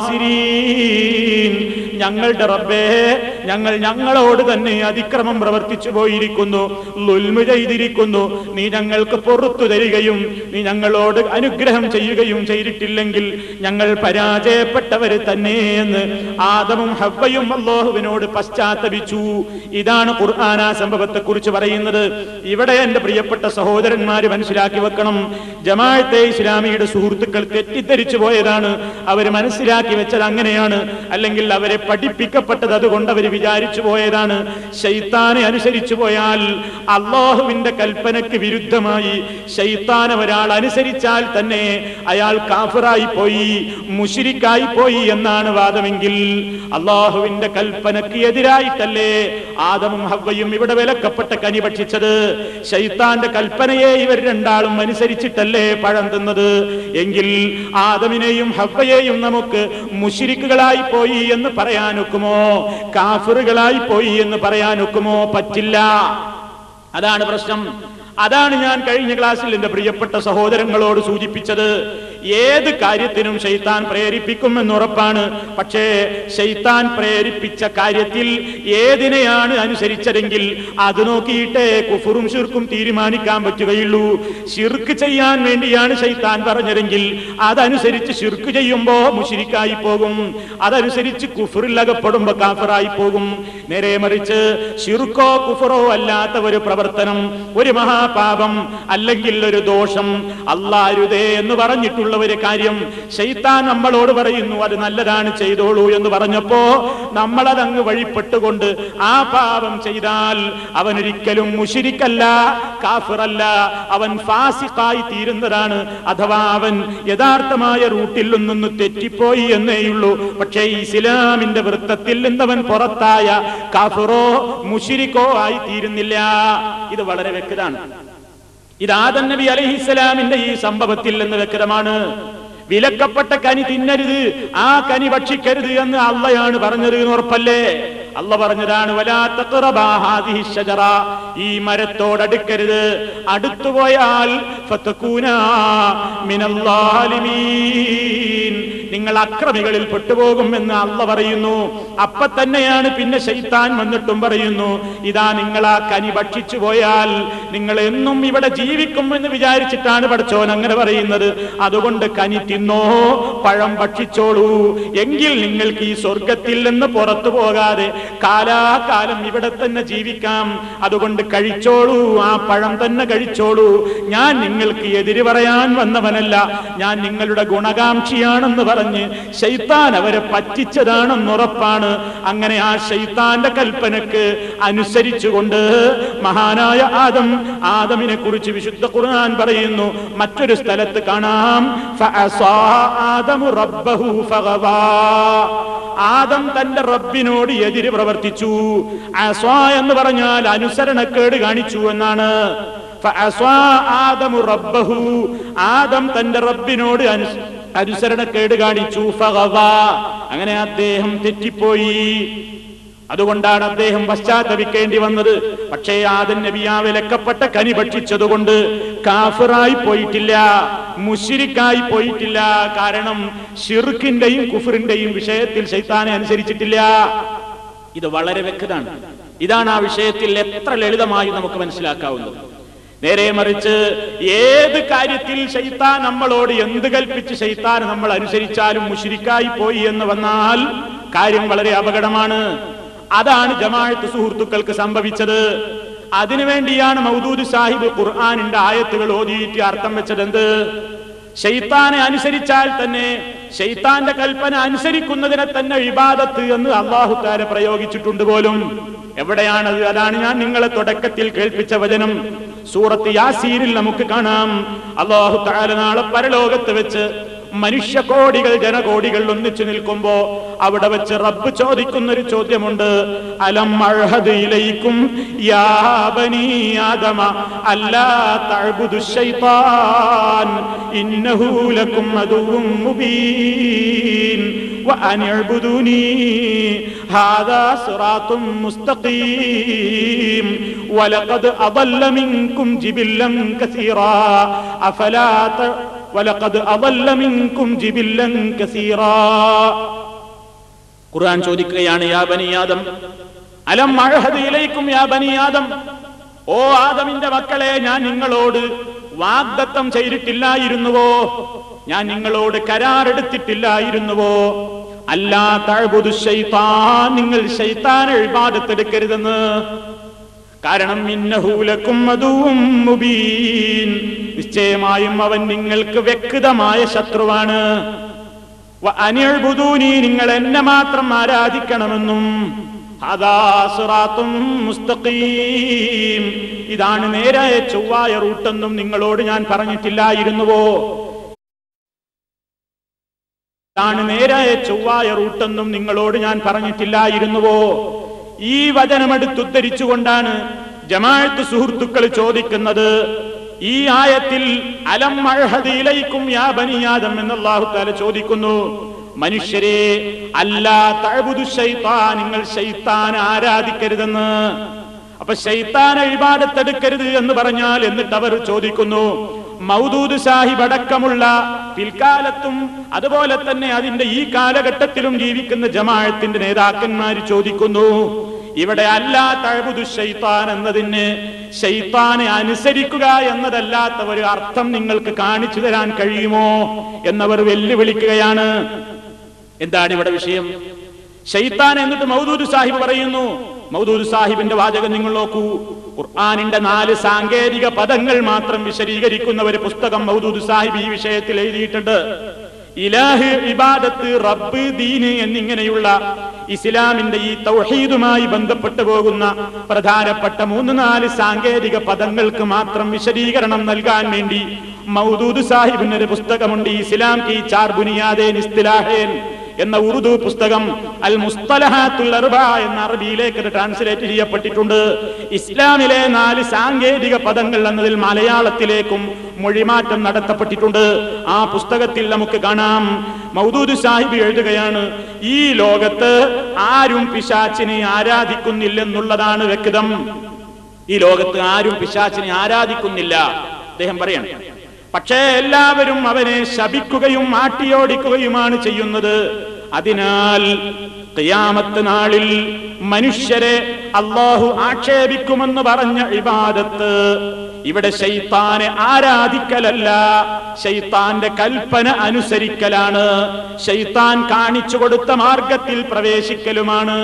ഖാസിരീൻ. ഞങ്ങളുടെ റബ്ബേ, ഞങ്ങൾ ഞങ്ങളോട് തന്നെ അതിക്രമം പ്രവർത്തിച്ചു പോയിരിക്കുന്നു, ളുൽമ് ചെയ്തിരിക്കുന്നു. നീ ഞങ്ങൾക്ക് പുറത്തു തരികയും നീ ഞങ്ങളോട് അനുഗ്രഹം ചെയ്യുകയും ചെയ്തിട്ടില്ലെങ്കിൽ ഞങ്ങൾ പരാജയപ്പെട്ടവര് തന്നെ എന്ന് ആദമും ഹവ്വയും അല്ലാഹുവിനോട് പശ്ചാത്തപിച്ചു. ഇതാണ് ഖുർആൻ ആ സംഭവത്തെ കുറിച്ച് പറയുന്നത്. ഇവിടെ എന്റെ പ്രിയപ്പെട്ട സഹോദരന്മാര് മനസ്സിലാക്കി വെക്കണം, ജമാഅത്തെ ഇസ്ലാമിയുടെ സുഹൃത്തുക്കൾ തെറ്റിദ്ധരിച്ചു പോയതാണ്. അവര് മനസ്സിലാക്കി വെച്ചത് അങ്ങനെയാണ്, അല്ലെങ്കിൽ അവരെ പഠിപ്പിക്കപ്പെട്ടത് അതുകൊണ്ട് അവർ വിചാരിച്ചു പോയതാണ്. ശൈത്താനെ അനുസരിച്ചു പോയാൽ, അല്ലാഹുവിന്റെ കൽപ്പനയ്ക്ക് വിരുദ്ധമായി ശൈത്താനെ ഒരാൾ അനുസരിച്ചാൽ തന്നെ അയാൾ കാഫിറായി പോയി, മുശ്രിക്കായി പോയി എന്നാണ് വാദമെങ്കിൽ, അല്ലാഹുവിന്റെ കൽപ്പനയ്ക്ക് എതിരായിട്ടല്ലേ ആദമും ഹവ്വയും ഇവിടെ വിലക്കപ്പെട്ട കനി ഭക്ഷിച്ചത്? ശൈത്താന്റെ കൽപ്പനയെ ഇവർ രണ്ടാളും അനുസരിച്ചിട്ടല്ലേ പഴം തിന്നത്? എങ്കിൽ ആദമിനെയും ഹവ്വയെയും നമുക്ക് മുശ്രിക്കുകളായി പോയി എന്ന് പറയാനൊക്കുമോ? കാഫിറുകളായി പോയി എന്ന് പറയാനൊക്കുമോ? പറ്റില്ല. അതാണ് പ്രശ്നം. അതാണ് ഞാൻ കഴിഞ്ഞ ക്ലാസ്സിൽ എന്റെ പ്രിയപ്പെട്ട സഹോദരങ്ങളോട് സൂചിപ്പിച്ചത്. ഏത് കാര്യത്തിനും ശൈത്താൻ പ്രേരിപ്പിക്കുമെന്ന് ഉറപ്പാണ്. പക്ഷേ ശൈത്താൻ പ്രേരിപ്പിച്ച കാര്യത്തിൽ ഏതിനെയാണ് അനുസരിച്ചതെങ്കിൽ അത് നോക്കിയിട്ടേ കുഫറും ശിർക്കും തീരുമാനിക്കാൻ പറ്റുകയുള്ളൂ. ശിർക്ക് ചെയ്യാൻ വേണ്ടിയാണ് ശൈത്താൻ പറഞ്ഞതെങ്കിൽ അതനുസരിച്ച് ശിർക്ക് ചെയ്യുമ്പോ മുശ്രിക്കായി പോകും, അതനുസരിച്ച് കുഫറിൽ അകപ്പെടുമ്പോ കാഫിറായി പോകും. നേരെ മറിച്ച് ശിർക്കോ കുഫറോ അല്ലാത്ത ഒരു പ്രവർത്തനം, ഒരു മഹാപാപം അല്ലെങ്കിൽ ഒരു ദോഷം, അല്ലാഹുദേ എന്ന് പറഞ്ഞിട്ടുള്ള ഒരു കാര്യം ശൈത്താൻ നമ്മളോട് പറയുന്നു അത് നല്ലതാണ് ചെയ്തോളൂ എന്ന് പറഞ്ഞപ്പോ നമ്മളതങ്ങ് വഴിപ്പെട്ടുകൊണ്ട് ആ പാപം ചെയ്താൽ അവനൊരിക്കലും മുശ്രിക്കല്ല, കാഫിറല്ല, അവൻ ഫാസിഖായി തീരുന്നതാണ്. അഥവാ അവൻ യഥാർത്ഥമായ റൂട്ടിൽ നിന്നൊന്ന് തെറ്റിപ്പോയി എന്നേയുള്ളൂ. പക്ഷേ ഇസ്ലാമിന്റെ വൃത്തത്തിൽ നിന്നവൻ പുറത്തായ കാഫിറോ മുശ്രിക്കോ ആയി തീരുന്നില്ല. ഇത് വളരെ വ്യക്തമാണ്. ഇത് ആദം നബി അലൈഹിസ്സലാമിന്റെ ഈ സംഭവത്തിൽ നിന്ന് വ്യക്തമാണ്. വിലക്കപ്പെട്ട കനി തിന്നരുത്, ആ കനി ഭക്ഷിക്കരുത് എന്ന് അള്ളയാണ് പറഞ്ഞത് എന്ന് ഉറപ്പല്ലേ? അള്ള പറഞ്ഞതാണ് വലാ തഖറബാ ഹാദിഹി ഷജറ, ഈ മരത്തോടടുക്കരുത്, അടുത്തുപോയാൽ ഫതകൂനാ മിനൽ ളാലിമീൻ, നിങ്ങൾ അക്രമികളിൽ പെട്ടുപോകും എന്ന് അള്ള പറയുന്നു. അപ്പൊ തന്നെയാണ് പിന്നെ ശൈത്താൻ വന്നിട്ടും പറയുന്നു ഇതാ നിങ്ങൾ ആ കനി ഭക്ഷിച്ചു പോയാൽ നിങ്ങൾ എന്നും ഇവിടെ ജീവിക്കും എന്ന് വിചാരിച്ചിട്ടാണ് പടച്ചോൻ അങ്ങനെ പറയുന്നത്. അതുകൊണ്ട് കനി തിന്നോ, പഴം ഭക്ഷിച്ചോളൂ, എങ്കിൽ നിങ്ങൾക്ക് ഈ സ്വർഗത്തിൽ നിന്ന് പുറത്തു പോകാതെ കാലാകാലം ഇവിടെ തന്നെ ജീവിക്കാം. അതുകൊണ്ട് കഴിച്ചോളൂ, ആ പഴം തന്നെ കഴിച്ചോളൂ. ഞാൻ നിങ്ങൾക്ക് എതിര് പറയാൻ വന്നവനല്ല, ഞാൻ നിങ്ങളുടെ ഗുണകാംക്ഷിയാണെന്ന് പറഞ്ഞ് ശൈത്താൻ അവരെ പറ്റിച്ചതാണെന്നുറപ്പാണ്. അങ്ങനെ ആ ശൈത്താന്റെ കൽപ്പനക്ക് അനുസരിച്ചുകൊണ്ട് മഹാനായ ആദം, ആദമിനെ കുറിച്ച് വിശുദ്ധ ഖുർആൻ പറയുന്നു. മറ്റൊരു സ്ഥലത്ത് കാണാം ഫഅസാ ആദമു റബ്ബഹു ഫഗവാ, ആദം തന്റെ റബ്ബിനോട് എതിര് പ്രവർത്തിച്ചു. അസ്വാ എന്ന് പറഞ്ഞാൽ അനുസരണക്കേട് കാണിച്ചു എന്നാണ്. ഫഅസ്വാ ആദമു റബ്ബഹു, ആദം തന്റെ റബ്ബിനോട് അനുസരണക്കേട് കാണിച്ചു. ഫഗവാ, അങ്ങനെ അദ്ദേഹം തെറ്റിപ്പോയി. അതുകൊണ്ടാണ് അദ്ദേഹം പശ്ചാത്തപിക്കേണ്ടി വന്നത്. പക്ഷേ ആദം നബി ആ വിലക്കപ്പെട്ട കനി ഭക്ഷിച്ചതുകൊണ്ട് കാഫിറായി പോയിട്ടില്ല, മുശ്രിക്കായി പോയിട്ടില്ല. കാരണം ശിർക്കിന്റെയും കുഫറിന്റെയും വിഷയത്തിൽ ശൈത്താനെ അനുസരിച്ചിട്ടില്ല. ഇത് വളരെ വ്യക്തമാണ്. ഇതാണ് ആ വിഷയത്തിൽ എത്ര ലളിതമായി നമുക്ക് മനസ്സിലാക്കാവുന്നത്. നേരെ മറിച്ച് ഏത് കാര്യത്തിൽ ശൈത്താൻ നമ്മളോട് എന്ത് കൽപ്പിച്ച് ശൈത്താൻ നമ്മൾ അനുസരിച്ചാലും മുശ്രിക്കായി പോയി എന്ന് വന്നാൽ കാര്യം വളരെ അപകടമാണ്. അതാണ് ജമാഅത്ത് സുഹൃത്തുക്കൾക്ക് സംഭവിച്ചത്. അതിനുവേണ്ടിയാണ് മൗദൂദ് സാഹിബ് ഖുർആനിന്റെ ആയത്തുകൾ ഓതിയിട്ട് അർത്ഥം വെച്ചത്. എന്ത്? ശൈത്താനെ അനുസരിച്ചാൽ തന്നെ ശൈത്താന്റെ കൽപ്പന അനുസരിക്കുന്നതിനെ തന്നെ ഇബാദത്ത് എന്ന് അല്ലാഹു തആല പ്രയോഗിച്ചിട്ടുണ്ട് പോലും. എവിടെയാണത്? അതാണ് ഞാൻ നിങ്ങളെ തുടക്കത്തിൽ കേൾപ്പിച്ച വചനം. സൂറത്ത് യാസീനിൽ നമുക്ക് കാണാം അല്ലാഹു തആല നാളെ പരലോകത്ത് വെച്ച് മനുഷ്യ കോടികൾ ജനകോടികൾ ഒന്നിച്ചു നിൽക്കുമ്പോ അവിടെ വെച്ച് റബ്ബ് ചോദിക്കുന്ന ഒരു ചോദ്യമുണ്ട്. അലം അൽഹദ് ഇലൈക്കും യാ ബനി ആദമ അല്ലാ തഅബുദു ശൈത്താൻ ഇന്നഹു ലക്കും അദുവ്വും മുബീൻ വഅൻ അഅ്ബുദൂനി ഹാദാ സിറാത്തും മുസ്തഖീം വലഖദ് അദല്ല മിൻകും ജിബില്ലൻ കസീറാ അഫലാ വലഖദ് അദല്ല മിൻകും ജിബില്ലൻ കസീറാ. ഖുർആൻ ചോദിക്കുകയാണ് യാ ബനി ആദം അലം അൽഹദ് ഇലൈക്കും യാ ബനി ആദം, ഓ ആദമിന്റെ മക്കളെ, ഞാൻ നിങ്ങളോട് വാഗ്ദത്തം ചെയ്തിട്ടില്ലായിരുന്നുവോ? ഞാൻ നിങ്ങളോട് കരാറെടുത്തിട്ടില്ലായിരുന്നുവോ? അല്ലാ തഅബുദു ശൈത്താൻ, നിങ്ങൾ ശൈത്താനെ ഇബാദത്ത് എടുക്കരുതെന്ന്. കാരണം ഇന്നഹു ലക്കും അദുവ്വും മുബീൻ, നിശ്ചയമായും അവൻ നിങ്ങൾക്ക് വ്യക്തമായ ശത്രുവാണ്. വഅൻ അഅ്ബുദൂനി, നിങ്ങൾ എന്നെ മാത്രം ആരാധിക്കണമെന്നും. ഹാദാ സിറാത്തും മുസ്തഖീം, ഇതാണ് നേരായ ചൊവ്വായ റൂട്ടെന്നും നിങ്ങളോട് ഞാൻ പറഞ്ഞിട്ടില്ലായിരുന്നുവോ? ഇതാണ് നേരായ ചൊവ്വായ റൂട്ടെന്നും നിങ്ങളോട് ഞാൻ പറഞ്ഞിട്ടില്ലായിരുന്നുവോ? ഈ വചനമെടുത്തുദ്ധരിച്ചുകൊണ്ടാണ് ജമാഅത്ത് സുഹൃത്തുക്കൾ ചോദിക്കുന്നത്. ഈ ആയത്തിൽ അലം അൽഹദ് ഇലൈക്കും യാ ബനി ആദം എന്ന് അല്ലാഹു തആല ചോദിക്കുന്നു. മനുഷ്യരെ, അല്ലാ തഅബുദു ശൈത്താൻ, നിങ്ങൾ ശൈത്താനെ ആരാധിക്കരുതെന്ന്. അപ്പൊ ശൈത്താനെ ഇബാദത്ത് എടുക്കരുത് എന്ന് പറഞ്ഞാൽ എന്നിട്ട് അവർ ചോദിക്കുന്നു മൗദൂദ് സാഹിബ് അടക്കമുള്ള പിൽക്കാലത്തും അതുപോലെ തന്നെ അതിന്റെ ഈ കാലഘട്ടത്തിലും ജീവിക്കുന്ന ജമാഅത്തിന്റെ നേതാക്കന്മാർ ചോദിക്കുന്നു, ഇവിടെ അല്ലാ തഅബുദു ശൈത്താൻ എന്നതിന് ശൈത്താനെ അനുസരിക്കുക എന്നതല്ലാത്ത ഒരു അർത്ഥം നിങ്ങൾക്ക് കാണിച്ചു തരാൻ കഴിയുമോ എന്നവർ വെല്ലുവിളിക്കുകയാണ്. എന്താണ് ഇവിടെ വിഷയം? ശൈത്താൻ എന്നിട്ട് മൗദൂദ് സാഹിബ് പറയുന്നു. മൗദൂദ് സാഹിബിന്റെ വാചകം നിങ്ങൾ നോക്കൂ. ഖുർആനിന്റെ നാല് സാങ്കേതിക പദങ്ങൾ മാത്രം വിശദീകരിക്കുന്ന ഒരു പുസ്തകം മൗദൂദ് സാഹിബ് ഈ വിഷയത്തിൽ എഴുതിയിട്ടുണ്ട്. ഇലാഹ്, ഇബാദത്ത്, റബ്ബ്, ദീന് എന്നിങ്ങനെയുള്ള ഇസ്ലാമിന്റെ ഈ തൗഹീദുമായി ബന്ധപ്പെട്ടു പോകുന്ന പ്രധാനപ്പെട്ട മൂന്ന് നാല് സാങ്കേതിക പദങ്ങൾക്ക് മാത്രം വിശദീകരണം നൽകാൻ വേണ്ടി മൗദൂദ് സാഹിബിന് ഒരു പുസ്തകമുണ്ട്. ഇസ്ലാം കി ചാർ ബുനിയാദേൻ ഇസ്തിലാഹേൻ എന്ന ഉറുദു പുസ്തകം അൽ മുസ്തലഹാത്തുൽ അർബഅ എന്ന അറബിയിലേക്ക് ട്രാൻസ്ലേറ്റ് ചെയ്യപ്പെട്ടിട്ടുണ്ട്. ഇസ്ലാമിലെ നാല് സാങ്കേതിക പദങ്ങൾ എന്നതിൽ മലയാളത്തിലേക്കും മൊഴിമാറ്റം നടത്തപ്പെട്ടിട്ടുണ്ട്. ആ പുസ്തകത്തിൽ നമുക്ക് കാണാം, മൗദൂദ് സാഹിബ് എഴുതുകയാണ്, ഈ ലോകത്ത് ആരും പിശാചിനെ ആരാധിക്കുന്നില്ലെന്നുള്ളതാണ് വ്യക്തം. ഈ ലോകത്ത് ആരും പിശാചിനെ ആരാധിക്കുന്നില്ല അദ്ദേഹം പറയണം. പക്ഷേ എല്ലാവരും അവനെ ശപിക്കുകയും ആട്ടിയോടിക്കുകയുമാണ് ചെയ്യുന്നത്. അതിനാൽ ഖിയാമത്ത് നാളിൽ മനുഷ്യരെ അല്ലാഹു ആക്ഷേപിക്കുമെന്ന് പറഞ്ഞ ഇബാദത്ത് ഇവിടെ ശൈത്താനെ ആരാധിക്കലല്ല, ശൈത്താന്റെ കൽപ്പന അനുസരിക്കലാണ്, ശൈത്താൻ കാണിച്ചു കൊടുത്ത മാർഗത്തിൽ പ്രവേശിക്കലുമാണ്.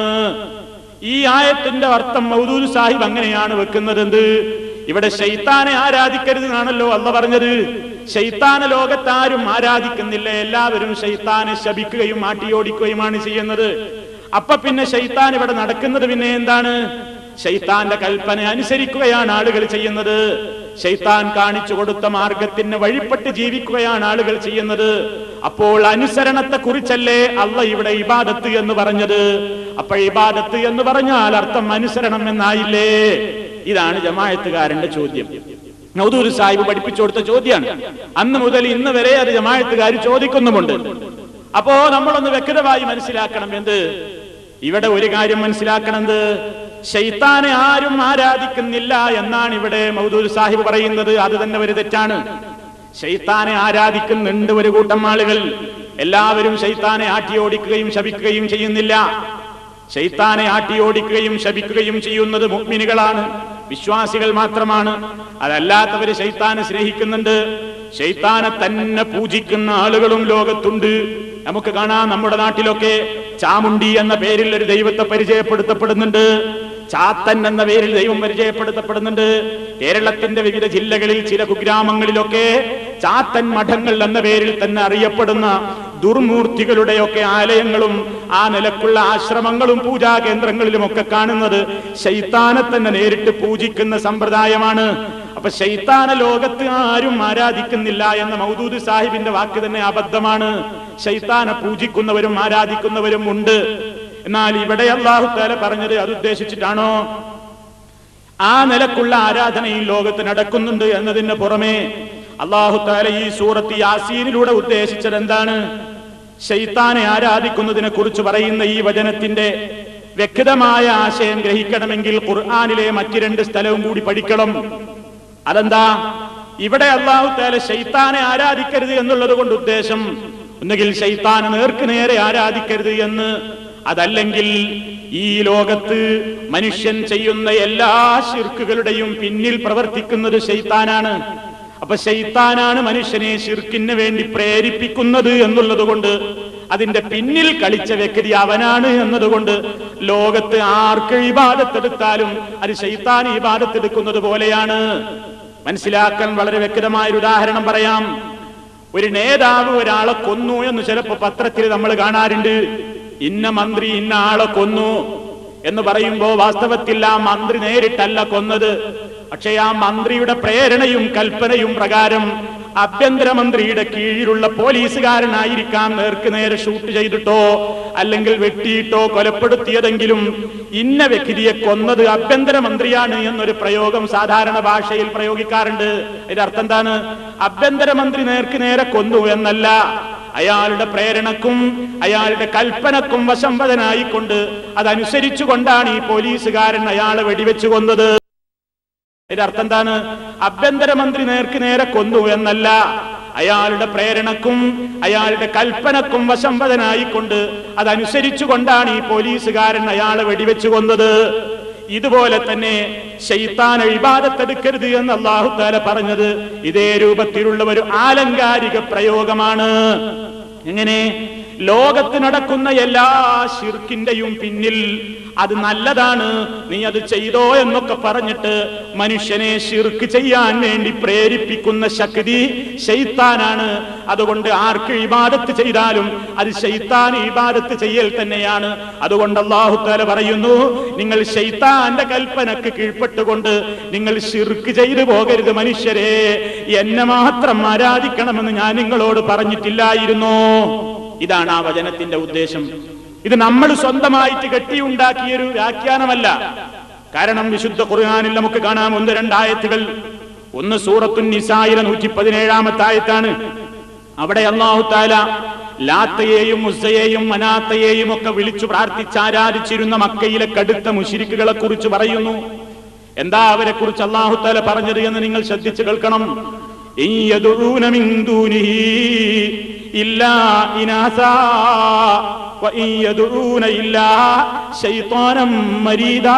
ഈ ആയത്തിന്റെ അർത്ഥം മൗദൂദ് സാഹിബ് അങ്ങനെയാണ് വെക്കുന്നത്. എന്ത്? ഇവിടെ ശൈത്താനെ ആരാധിക്കരുത് എന്നാണല്ലോ അല്ലാഹു പറഞ്ഞത്. ശൈത്താന ലോകത്താരും ആരാധിക്കുന്നില്ല, എല്ലാവരും ശൈത്താനെ ശപിക്കുകയും ആട്ടിയോടിക്കുകയുമാണ് ചെയ്യുന്നത്. അപ്പൊ പിന്നെ ശൈത്താൻ ഇവിടെ നടക്കുന്നത് പിന്നെ എന്താണ്? ശൈത്താന്റെ കൽപ്പന അനുസരിക്കുകയാണ് ആളുകൾ ചെയ്യുന്നത്. ശൈത്താൻ കാണിച്ചു കൊടുത്ത മാർഗത്തിന് വഴിപ്പെട്ട് ജീവിക്കുകയാണ് ആളുകൾ ചെയ്യുന്നത്. അപ്പോൾ അനുസരണത്തെ കുറിച്ചല്ലേ അല്ലാഹ് ഇവിടെ ഇബാദത്ത് എന്ന് പറഞ്ഞത്? അപ്പൊ ഇബാദത്ത് എന്ന് പറഞ്ഞാൽ അർത്ഥം അനുസരണം എന്നായില്ലേ? ഇതാണ് ജമാഅത്തുകാരന്റെ ചോദ്യം. മൗദൂദ് സാഹിബ് പഠിപ്പിച്ചു കൊടുത്ത ചോദ്യമാണ്. അന്ന് മുതൽ ഇന്ന് വരെ അത് ജമാഅത്തുകാർ ചോദിക്കുന്നുമുണ്ട്. അപ്പോ നമ്മളൊന്ന് വ്യക്തമായി മനസ്സിലാക്കണം. എന്ത്? ഇവിടെ ഒരു കാര്യം മനസ്സിലാക്കണത്, ശൈത്താനെ ആരും ആരാധിക്കുന്നില്ല എന്നാണ് ഇവിടെ മൗദൂദ് സാഹിബ് പറയുന്നത്. അത് തന്നെ ഒരു തെറ്റാണ്. ശൈത്താനെ ആരാധിക്കുന്നുണ്ട് ഒരു കൂട്ടം ആളുകൾ. എല്ലാവരും ശൈത്താനെ ആട്ടിയോടിക്കുകയും ശപിക്കുകയും ചെയ്യുന്നില്ല. ശൈത്താനെ ആട്ടിയോടിക്കുകയും ശപിക്കുകയും ചെയ്യുന്നത് മുഅ്മിനുകളാണ്, വിശ്വാസികൾ മാത്രമാണ്. അതല്ലാത്തവര് ശൈത്താനെ സ്നേഹിക്കുന്നുണ്ട്. ശൈത്താനെ തന്നെ പൂജിക്കുന്ന ആളുകളും ലോകത്തുണ്ട്. നമുക്ക് കാണാം, നമ്മുടെ നാട്ടിലൊക്കെ ചാമുണ്ടി എന്ന പേരിൽ ഒരു ദൈവത്തെ പരിചയപ്പെടുത്തപ്പെടുന്നുണ്ട്. ചാത്തൻ എന്ന പേരിൽ ദൈവം പരിചയപ്പെടുത്തപ്പെടുന്നുണ്ട്. കേരളത്തിന്റെ വിവിധ ജില്ലകളിൽ ചില കുഗ്രാമങ്ങളിലൊക്കെ ചാത്തൻ മഠങ്ങൾ എന്ന പേരിൽ തന്നെ അറിയപ്പെടുന്ന ദുർമൂർത്തികളുടെയൊക്കെ ആലയങ്ങളും ആ നിലക്കുള്ള ആശ്രമങ്ങളും പൂജാ കേന്ദ്രങ്ങളിലും ഒക്കെ കാണുന്നത് ശൈത്താനെ തന്നെ നേരിട്ട് പൂജിക്കുന്ന സമ്പ്രദായമാണ്. അപ്പൊ ശൈത്താന ലോകത്ത് ആരും ആരാധിക്കുന്നില്ല എന്ന മൗദൂദ് സാഹിബിന്റെ വാക്ക് തന്നെ അബദ്ധമാണ്. ശൈത്താനെ പൂജിക്കുന്നവരും ആരാധിക്കുന്നവരും ഉണ്ട്. എന്നാൽ ഇവിടെ അല്ലാഹു തആല പറഞ്ഞത് അത് ഉദ്ദേശിച്ചിട്ടാണോ? ആ നിലക്കുള്ള ആരാധനയിൽ ലോകത്ത് നടക്കുന്നുണ്ട് എന്നതിന് പുറമെ അല്ലാഹു തആല ഈ സൂറത്ത് യാസീനിലൂടെ ഉദ്ദേശിച്ചത് എന്താണ്? ശൈത്താനെ ആരാധിക്കുന്നതിനെ കുറിച്ച് പറയുന്ന ഈ വചനത്തിന്റെ വ്യക്തമായ ആശയം ഗ്രഹിക്കണമെങ്കിൽ ഖുർആനിലെ മറ്റു രണ്ട് സ്ഥലവും കൂടി പഠിക്കണം. അതെന്താ? ഇവിടെ അല്ലാഹു തആല ശൈത്താനെ ആരാധിക്കരുത് എന്നുള്ളത് കൊണ്ട് ഉദ്ദേശം ഒന്നുകിൽ ശൈത്താനെ നേർക്ക് നേരെ ആരാധിക്കരുത് എന്ന്, അതല്ലെങ്കിൽ ഈ ലോകത്ത് മനുഷ്യൻ ചെയ്യുന്ന എല്ലാ ശിർക്കുകളുടെയും പിന്നിൽ പ്രവർത്തിക്കുന്നത് ശൈത്താനാണ്. അപ്പൊ ശൈത്താനാണ് മനുഷ്യനെ ശിർക്കിന് വേണ്ടി പ്രേരിപ്പിക്കുന്നത് എന്നുള്ളത് കൊണ്ട്, അതിന്റെ പിന്നിൽ കളിച്ച വ്യക്തി അവനാണ് എന്നതുകൊണ്ട് ലോകത്ത് ആർക്ക് ഇബാദത്തെടുത്താലും അത് ശൈത്താൻ ഇബാദത്തെടുക്കുന്നത് പോലെയാണ്. മനസ്സിലാക്കാൻ വളരെ വ്യക്തമായ ഒരു ഉദാഹരണം പറയാം. ഒരു നേതാവ് ഒരാളെ കൊന്നു എന്ന് ചിലപ്പോ പത്രത്തിൽ നമ്മൾ കാണാറുണ്ട്. ഇന്ന മന്ത്രി ഇന്ന ആളെ കൊന്നു എന്ന് പറയുമ്പോ വാസ്തവത്തിൽ ആ മന്ത്രി നേരിട്ടല്ല കൊന്നത്. പക്ഷേ ആ മന്ത്രിയുടെ പ്രേരണയും കൽപ്പനയും പ്രകാരം ആഭ്യന്തരമന്ത്രിയുടെ കീഴിലുള്ള പോലീസുകാരനായിരിക്കാം നേർക്ക് നേരെ ഷൂട്ട് ചെയ്തിട്ടോ അല്ലെങ്കിൽ വെട്ടിയിട്ടോ കൊലപ്പെടുത്തിയതെങ്കിലും ഇന്ന വ്യക്തിയെ കൊന്നത് ആഭ്യന്തരമന്ത്രിയാണ് എന്നൊരു പ്രയോഗം സാധാരണ ഭാഷയിൽ പ്രയോഗിക്കാറുണ്ട്. ഇതിന്റെ അർത്ഥം എന്താണ്? ആഭ്യന്തരമന്ത്രി നേർക്ക് നേരെ കൊന്നു എന്നല്ല, അയാളുടെ പ്രേരണക്കും അയാളുടെ കൽപ്പനക്കും വശംവദനായിക്കൊണ്ട് അതനുസരിച്ചു കൊണ്ടാണ് ഈ പോലീസുകാരൻ അയാളെ വെടിവെച്ചു കൊന്നത് ഇതിന്റെ അർത്ഥം എന്താണ്? ആഭ്യന്തരമന്ത്രി നേർക്ക് നേരെ കൊന്നു എന്നല്ല, അയാളുടെ പ്രേരണക്കും അയാളുടെ കൽപ്പനക്കും വശംവദനായിക്കൊണ്ട് അതനുസരിച്ചുകൊണ്ടാണ് ഈ പോലീസുകാരൻ അയാളെ വെടിവെച്ചു കൊന്നത്. ഇതുപോലെ തന്നെ ശൈത്താനെ ഇബാദത്തെടുക്കരുത് എന്ന് അല്ലാഹു തആല പറഞ്ഞത് ഇതേ രൂപത്തിലുള്ള ഒരു ആലങ്കാരിക പ്രയോഗമാണ്. എങ്ങനെ? ലോകത്ത് നടക്കുന്ന എല്ലാ ശിർക്കിന്റെയും പിന്നിൽ അത് നല്ലതാണ്, നീ അത് ചെയ്തോ എന്നൊക്കെ പറഞ്ഞിട്ട് മനുഷ്യനെ ശിർക്ക് ചെയ്യാൻ വേണ്ടി പ്രേരിപ്പിക്കുന്ന ശക്തി ശൈത്താനാണ്. അതുകൊണ്ട് ആർക്ക് ഇബാദത്ത് ചെയ്താലും അത് ശൈത്താൻ ഇബാദത്ത് ചെയ്യൽ തന്നെയാണ്. അതുകൊണ്ട് അല്ലാഹു തആല പറയുന്നു, നിങ്ങൾ ശൈത്താന്റെ കൽപ്പനക്ക് കീഴ്പ്പെട്ടുകൊണ്ട് നിങ്ങൾ ശിർക്ക് ചെയ്തു പോകരുത് മനുഷ്യരെ, എന്നെ മാത്രം ആരാധിക്കണമെന്ന് ഞാൻ നിങ്ങളോട് പറഞ്ഞിട്ടില്ലായിരുന്നോ? ഇതാണ് ആ വചനത്തിന്റെ ഉദ്ദേശം. ഇത് നമ്മൾ സ്വന്തമായിട്ട് കെട്ടിയുണ്ടാക്കിയൊരു വ്യാഖ്യാനമല്ല. കാരണം വിശുദ്ധ ഖുർആനിൽ നമുക്ക് കാണാം ഒന്ന് രണ്ടായത്തുകൾ. ഒന്ന് സൂറത്തുൻ നിസായിലെ നൂറ്റി പതിനേഴാമത്തെ ആയത്താണ്. അവിടെ അല്ലാഹു തആല ലാത്തയെയും ഉസ്സയെയും മനാത്തയെയും ഒക്കെ വിളിച്ചു പ്രാർത്ഥിച്ച് ആരാധിച്ചിരുന്ന മക്കയിലെ കടുത്ത മുശ്രിക്കുകളെ കുറിച്ച് പറയുന്നു. എന്താ അവരെ കുറിച്ച് അല്ലാഹു തആല പറഞ്ഞത് എന്ന് നിങ്ങൾ ശ്രദ്ധിച്ചു കേൾക്കണം. ഇയദൂന മിൻ ദൂനിഹി ഇല്ലാ ഇനാസാ വഇൻ യദൂന ഇല്ലാ ശൈത്താനം മരീദാ.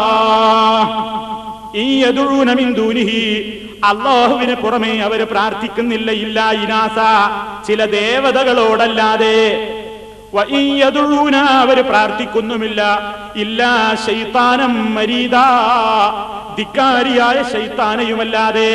ഇയദൂന മിൻ ദൂനിഹി, അല്ലാഹുവിന് പുറമെ അവര് പ്രാർത്ഥിക്കുന്നില്ല. ഇല്ലാ ഇനാസ, ചില ദേവതകളോടല്ലാതെ. വഇൻ യദൂന, അവര് പ്രാർത്ഥിക്കുന്നുമില്ല. ഇല്ലാ ശൈത്താനം മരീദാ, ധിക്കാരിയായ ശൈത്താനെയുമല്ലാതെ.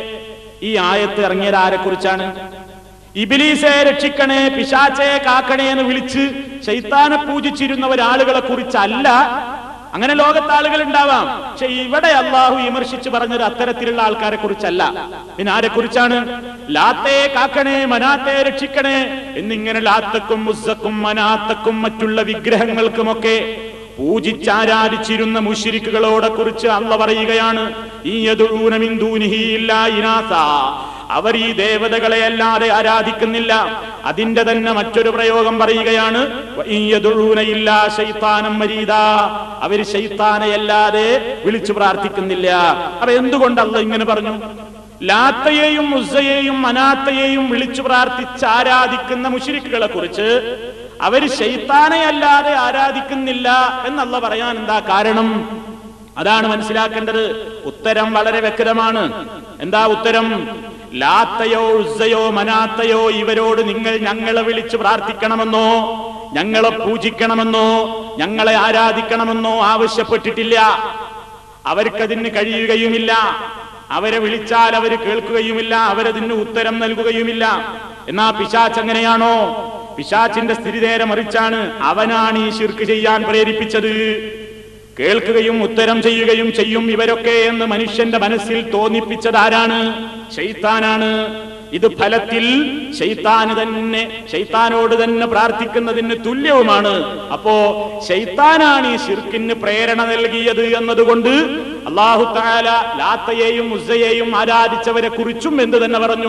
ഈ ആയത്ത് ഇറങ്ങിയത് ആരെ കുറിച്ചാണ്? ഇബ്ലീസെ രക്ഷിക്കണേ, പിശാചെ കാക്കണേ എന്ന് വിളിച്ച് ശൈത്താനെ പൂജിച്ചിരുന്ന ഒരാളുകളെ കുറിച്ചല്ല. അങ്ങനെ ലോകത്ത് ആളുകൾ ഉണ്ടാവാം, പക്ഷെ ഇവിടെ അള്ളാഹു വിമർശിച്ച് പറഞ്ഞത് അത്തരത്തിലുള്ള ആൾക്കാരെ കുറിച്ചല്ല. പിന്നെ ആരെ കുറിച്ചാണ്? ലാത്തയെ കാക്കണേ, മനാത്തെ രക്ഷിക്കണേ എന്നിങ്ങനെ ലാത്തക്കും മുസ്സക്കും മനാത്തക്കും മറ്റുള്ള വിഗ്രഹങ്ങൾക്കുമൊക്കെ പൂജിച്ചാരാധിച്ചിരുന്ന മുശ്രിക്കുകളോടെ കുറിച്ച് അള്ളാഹു പറയുകയാണ്, ഇയദൂന മിൻ ദൂനിഹി ഇല്ലാ ഇനാസ, അവർ ഈ ദേവതകളെ അല്ലാതെ ആരാധിക്കുന്നില്ല. അതിന്റെ തന്നെ മറ്റൊരു പ്രയോഗം പറയുകയാണ്, ഇയദൂന ഇല്ലാ ശൈത്താനം മരീദാ, അവർ ശൈത്താനെ അല്ലാതെ വിളിച്ചു പ്രാർത്ഥിക്കുന്നില്ല. അപ്പൊ എന്തുകൊണ്ട് അള്ളാഹു ഇങ്ങനെ പറഞ്ഞു? ലാത്തയെയും ഉസ്സയെയും മനാത്തയെയും വിളിച്ചു പ്രാർത്ഥിച്ച് ആരാധിക്കുന്ന മുശ്രിക്കുകളെ കുറിച്ച് അവര് ശൈത്താനെ അല്ലാതെ ആരാധിക്കുന്നില്ല എന്നല്ല പറയാൻ എന്താ കാരണം? അതാണ് മനസ്സിലാക്കേണ്ടത്. ഉത്തരം വളരെ വ്യക്തമാണ്. എന്താ ഉത്തരം? ലാത്തയോ ഉസ്സയോ മനാത്തയോ ഇവരോട് നിങ്ങൾ ഞങ്ങളെ വിളിച്ച് പ്രാർത്ഥിക്കണമെന്നോ ഞങ്ങളെ പൂജിക്കണമെന്നോ ഞങ്ങളെ ആരാധിക്കണമെന്നോ ആവശ്യപ്പെട്ടിട്ടില്ല. അവർക്കതിന് കഴിയുകയുമില്ല. അവരെ വിളിച്ചാൽ അവര് കേൾക്കുകയുമില്ല, അവരതിന് ഉത്തരം നൽകുകയുമില്ല. എന്നാ പിശാച് എങ്ങനെയാണോ? പിശാചിന്റെ സ്ഥിതി നേരെ മറിച്ചാണ്. അവനാണ് ഈ ശിർക്ക് ചെയ്യാൻ പ്രേരിപ്പിച്ചത്. കേൾക്കുകയും ഉത്തരം ചെയ്യുകയും ചെയ്യും ഇവരൊക്കെ എന്ന് മനുഷ്യന്റെ മനസ്സിൽ തോന്നിപ്പിച്ചത് ആരാണ്? ശൈത്താനാണ്. ഇത് ഫലത്തിൽ ശൈത്താന് തന്നെ ശൈത്താനോട് തന്നെ പ്രാർത്ഥിക്കുന്നതിന് തുല്യവുമാണ്. അപ്പോ ശൈത്താനാണ് ഈ ശിർക്കിന് പ്രേരണ നൽകിയത് എന്നതുകൊണ്ട് അല്ലാഹു തആല ലാത്തയെയും ഉസ്സയെയും ആരാധിച്ചവരെ കുറിച്ചും എന്ത് തന്നെ പറഞ്ഞു?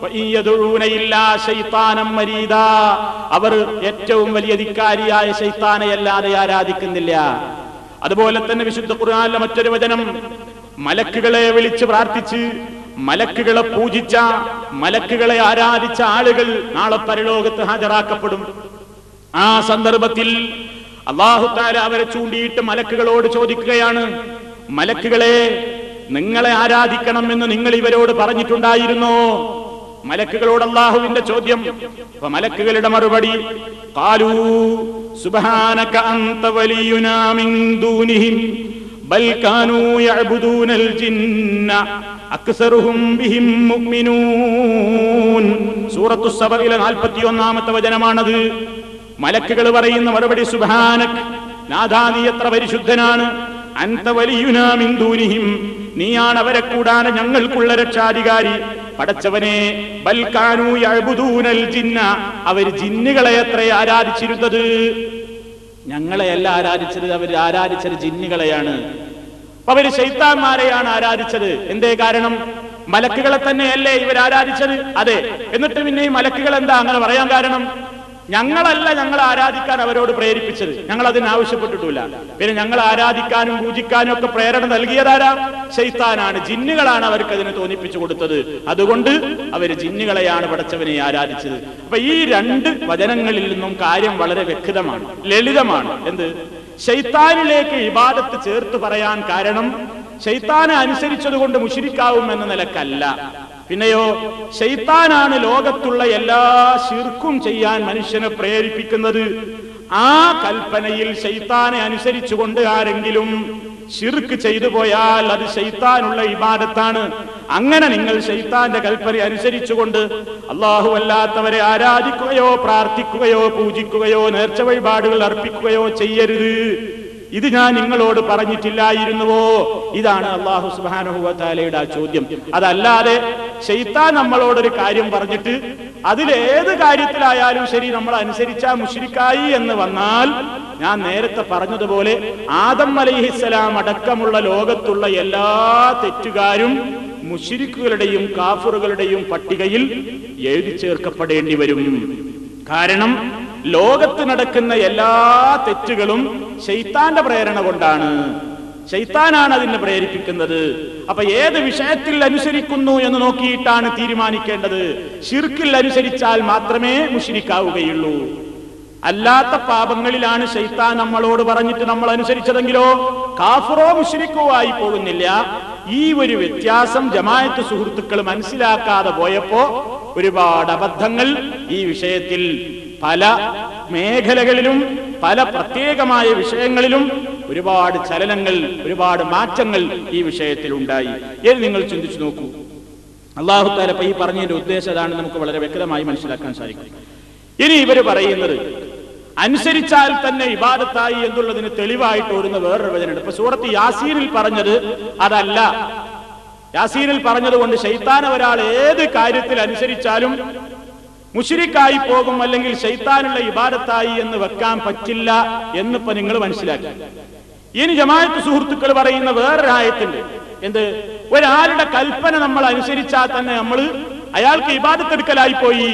അവർ ഏറ്റവും വലിയ ധിക്കാരിയായ ശൈത്താനെ അല്ലാതെ ആരാധിക്കുന്നില്ല. അതുപോലെ തന്നെ വിശുദ്ധ ഖുർആനിലെ മറ്റൊരു വചനം, മലക്കുകളെ വിളിച്ച് പ്രാർത്ഥിച്ച് മലക്കുകളെ പൂജിച്ച മലക്കുകളെ ആരാധിച്ച ആളുകൾ നാളെ പരലോകത്ത് ഹാജരാക്കപ്പെടും. ആ സന്ദർഭത്തിൽ അല്ലാഹു തആല അവരെ ചൂണ്ടിയിട്ട് മലക്കുകളോട് ചോദിക്കുകയാണ്, മലക്കുകളെ നിങ്ങളെ ആരാധിക്കണം എന്ന് നിങ്ങൾ ഇവരോട് പറഞ്ഞിട്ടുണ്ടായിരുന്നോ? മലക്കുകളോട് അല്ലാഹുവിന്റെ ചോദ്യം. അപ്പൊ മലക്കുകളുടെ മറുപടി, ഖാലൂ സുബ്ഹാനക അൻത വലിയുനാ മിൻ ദൂനിഹിം ബൽ കാനൂ യഅ്ബുദൂനൽ ജിന്ന അക്സറുഹും ബിഹിം മുഅ്മിനൂൻ. സൂറത്തു സബയിലെ നാൽപ്പത്തിയൊന്നാമത്തെ വചനമാണത്. മലക്കുകൾ പറയുന്ന മറുപടി, സുബ്ഹാനക, നാഥാ നീ എത്ര പരിശുദ്ധനാണ്. അൻത വലിയുനാ മിൻ ദൂനിഹിം, നീയാണ് അവരെ കൂടാതെ ഞങ്ങൾക്കുള്ള രക്ഷാധികാരി. പടച്ചവനെ, ബൽ കാനൂ യഅ്ബുദൂനൽ ജിന്ന, അവർ ജിന്നുകളെ എത്ര ആരാധിച്ചിരുന്നത്. ഞങ്ങളെയല്ല ആരാധിച്ചത്, അവർ ആരാധിച്ചത് ജിന്നുകളെയാണ്. അവര് ശൈത്താന്മാരെയാണ് ആരാധിച്ചത്. എന്തേ കാരണം? മലക്കുകളെ തന്നെയല്ലേ ഇവർ ആരാധിച്ചത്? അതെ. എന്നിട്ട് പിന്നെ ഈ മലക്കുകൾ എന്താ അങ്ങനെ പറയാൻ കാരണം? ഞങ്ങളല്ല ഞങ്ങൾ ആരാധിക്കാൻ അവരോട് പ്രേരിപ്പിച്ചത്, ഞങ്ങൾ അതിന് ആവശ്യപ്പെട്ടിട്ടില്ല. പിന്നെ ഞങ്ങൾ ആരാധിക്കാനും പൂജിക്കാനും ഒക്കെ പ്രേരണ നൽകിയതാരാ? ശൈത്താനാണ്. ജിന്നുകളാണ് അവർക്ക് അതിന് തോന്നിപ്പിച്ചു കൊടുത്തത്. അതുകൊണ്ട് അവര് ജിന്നുകളെയാണ് പടച്ചവനെ ആരാധിച്ചത്. അപ്പൊ ഈ രണ്ട് വചനങ്ങളിൽ നിന്നും കാര്യം വളരെ വ്യക്തമാണ്, ലളിതമാണ്. എന്ത്? ശൈത്താനിലേക്ക് ഇബാദത്ത് ചേർത്ത് പറയാൻ കാരണം ശൈത്താനെ അനുസരിച്ചത് കൊണ്ട് മുശ്രിക്കാവും എന്ന നിലക്കല്ല. പിന്നെയോ ശൈത്താനാണ് ലോകത്തുള്ള എല്ലാ ശിർക്കും ചെയ്യാൻ മനുഷ്യനെ പ്രേരിപ്പിക്കുന്നത്. ആ കൽപ്പനയിൽ ശൈത്താനെ അനുസരിച്ചുകൊണ്ട് ആരെങ്കിലും ശിർക്ക് ചെയ്തു പോയാൽ അത് ശൈത്താനുള്ള ഇബാദത്താണ്. അങ്ങനെ നിങ്ങൾ ശൈത്താന്റെ കൽപ്പന അനുസരിച്ചുകൊണ്ട് അല്ലാഹു അല്ലാത്തവരെ ആരാധിക്കുകയോ പ്രാർത്ഥിക്കുകയോ പൂജിക്കുകയോ നേർച്ച വഴിപാടുകൾ അർപ്പിക്കുകയോ ചെയ്യരുത്. ഇത് ഞാൻ നിങ്ങളോട് പറഞ്ഞിട്ടില്ലായിരുന്നുവോ? ഇതാണ് അല്ലാഹു സുബ്ഹാനഹു വ തആലയുടെ ആ ചോദ്യം. അതല്ലാതെ ശൈത്താൻ നമ്മളോടൊരു കാര്യം പറഞ്ഞിട്ട് അതിലേത് കാര്യത്തിലായാലും ശരി നമ്മൾ അനുസരിച്ചാ മുശ്രിക്കായി എന്ന് വന്നാൽ, ഞാൻ നേരത്തെ പറഞ്ഞതുപോലെ ആദം അലൈഹിസ്സലാം അടക്കമുള്ള ലോകത്തുള്ള എല്ലാ തെറ്റുകാരും മുശ്രിക്കുകളുടെയും കാഫിറുകളുടെയും പട്ടികയിൽ എഴുതി ചേർക്കപ്പെടേണ്ടി വരും. കാരണം ലോകത്ത് നടക്കുന്ന എല്ലാ തെറ്റുകളും ശൈത്താന്റെ പ്രേരണ കൊണ്ടാണ്. ശൈത്താനാണ് അതിനെ പ്രേരിപ്പിക്കുന്നത്. അപ്പൊ ഏത് വിഷയത്തിൽ അനുസരിക്കുന്നു എന്ന് നോക്കിയിട്ടാണ് തീരുമാനിക്കേണ്ടത്. ശിർക്കിൽ അനുസരിച്ചാൽ മാത്രമേ മുശ്രിക്കാവുകയുള്ളൂ. അല്ലാത്ത പാപങ്ങളിലാണ് ശൈത്താൻ നമ്മളോട് പറഞ്ഞിട്ട് നമ്മൾ അനുസരിച്ചതെങ്കിലോ കാഫിറോ മുശ്രിക്കോ ആയി പോകുന്നില്ല. ഈ ഒരു വ്യത്യാസം ജമാഅത്ത് സുഹൃത്തുക്കൾ മനസ്സിലാക്കാതെ പോയപ്പോ ഒരുപാട് അബദ്ധങ്ങൾ ഈ വിഷയത്തിൽ പല മേഖലകളിലും പല പ്രത്യേകമായ വിഷയങ്ങളിലും ഒരുപാട് ചലനങ്ങൾ, ഒരുപാട് മാറ്റങ്ങൾ ഈ വിഷയത്തിൽ ഉണ്ടായി. ഇത് നിങ്ങൾ ചിന്തിച്ചു നോക്കൂ. അല്ലാഹു തആല ഈ പറഞ്ഞതിന്റെ ഉദ്ദേശം അതാണ് നമുക്ക് വളരെ വ്യക്തമായി മനസ്സിലാക്കാൻ സാധിക്കും. ഇനി ഇവര് പറയുന്നത് അനുസരിച്ചാൽ തന്നെ ഇബാദത്തായി എന്നുള്ളതിന് തെളിവായിട്ട് ഓടുന്ന വേറൊരു വചനമുണ്ട്. ഇപ്പൊ സൂറത്ത് യാസീനിൽ പറഞ്ഞത് അതല്ല. യാസീനിൽ പറഞ്ഞതുകൊണ്ട് ശൈത്താൻ ഒരാൾ ഏത് കാര്യത്തിൽ അനുസരിച്ചാലും മുശ്രിക്കായി പോകും, അല്ലെങ്കിൽ ശൈത്താനുള്ള ഇബാദത്തായി എന്ന് വെക്കാൻ പറ്റില്ല എന്നിപ്പോ നിങ്ങൾ മനസ്സിലാക്കി. ഇനി ജമാഅത്ത് സുഹൃത്തുക്കൾ പറയുന്ന വേറൊരു ആയത്തുണ്ട്. എന്ത്? ഒരാളുടെ കൽപ്പന നമ്മൾ അനുസരിച്ചാൽ തന്നെ നമ്മൾ അയാൾക്ക് ഇബാദത്ത് എടുക്കലായി പോയി.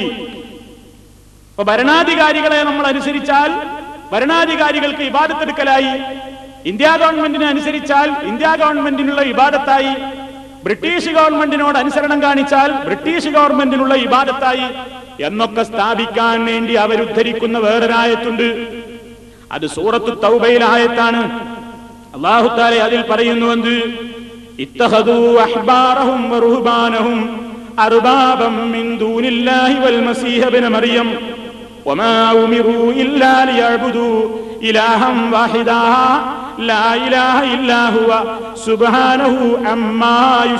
ഇപ്പൊ ഭരണാധികാരികളെ നമ്മൾ അനുസരിച്ചാൽ ഭരണാധികാരികൾക്ക് ഇബാദത്ത് എടുക്കലായി. ഇന്ത്യ ഗവൺമെന്റിനെ അനുസരിച്ചാൽ ഇന്ത്യ ഗവൺമെന്റിനുള്ള ഇബാദത്തായി. ബ്രിട്ടീഷ് ഗവൺമെന്റിനോട് അനുസരണം കാണിച്ചാൽ ബ്രിട്ടീഷ് ഗവൺമെന്റിനുള്ള ഇബാദത്തായി എന്നൊക്കെ സ്ഥാപിക്കാൻ വേണ്ടി അവരുദ്ധരിക്കുന്ന വേറൊരായത്തുണ്ട്. അത് സൂറത്തു തൗബയിലെ ആയത്താണ്. അല്ലാഹു തആല അതിൽ പറയുന്നു എന്ത്? ഇത്തഖദൂ അഹ്ബാറഹും വറുഹ്ബാനഹും അർബാബം മിൻ ദൂനില്ലാഹി വൽ മസീഹ ഇബ്ന മറിയം വമാ ഉമിറൂ ഇല്ലാ ലിയഅ്ബുദൂ ഇലാഹൻ വാഹിദാ ലാ ഇലാഹ ഇല്ലാ ഹുവ സുബ്ഹാനഹു അമ്മാ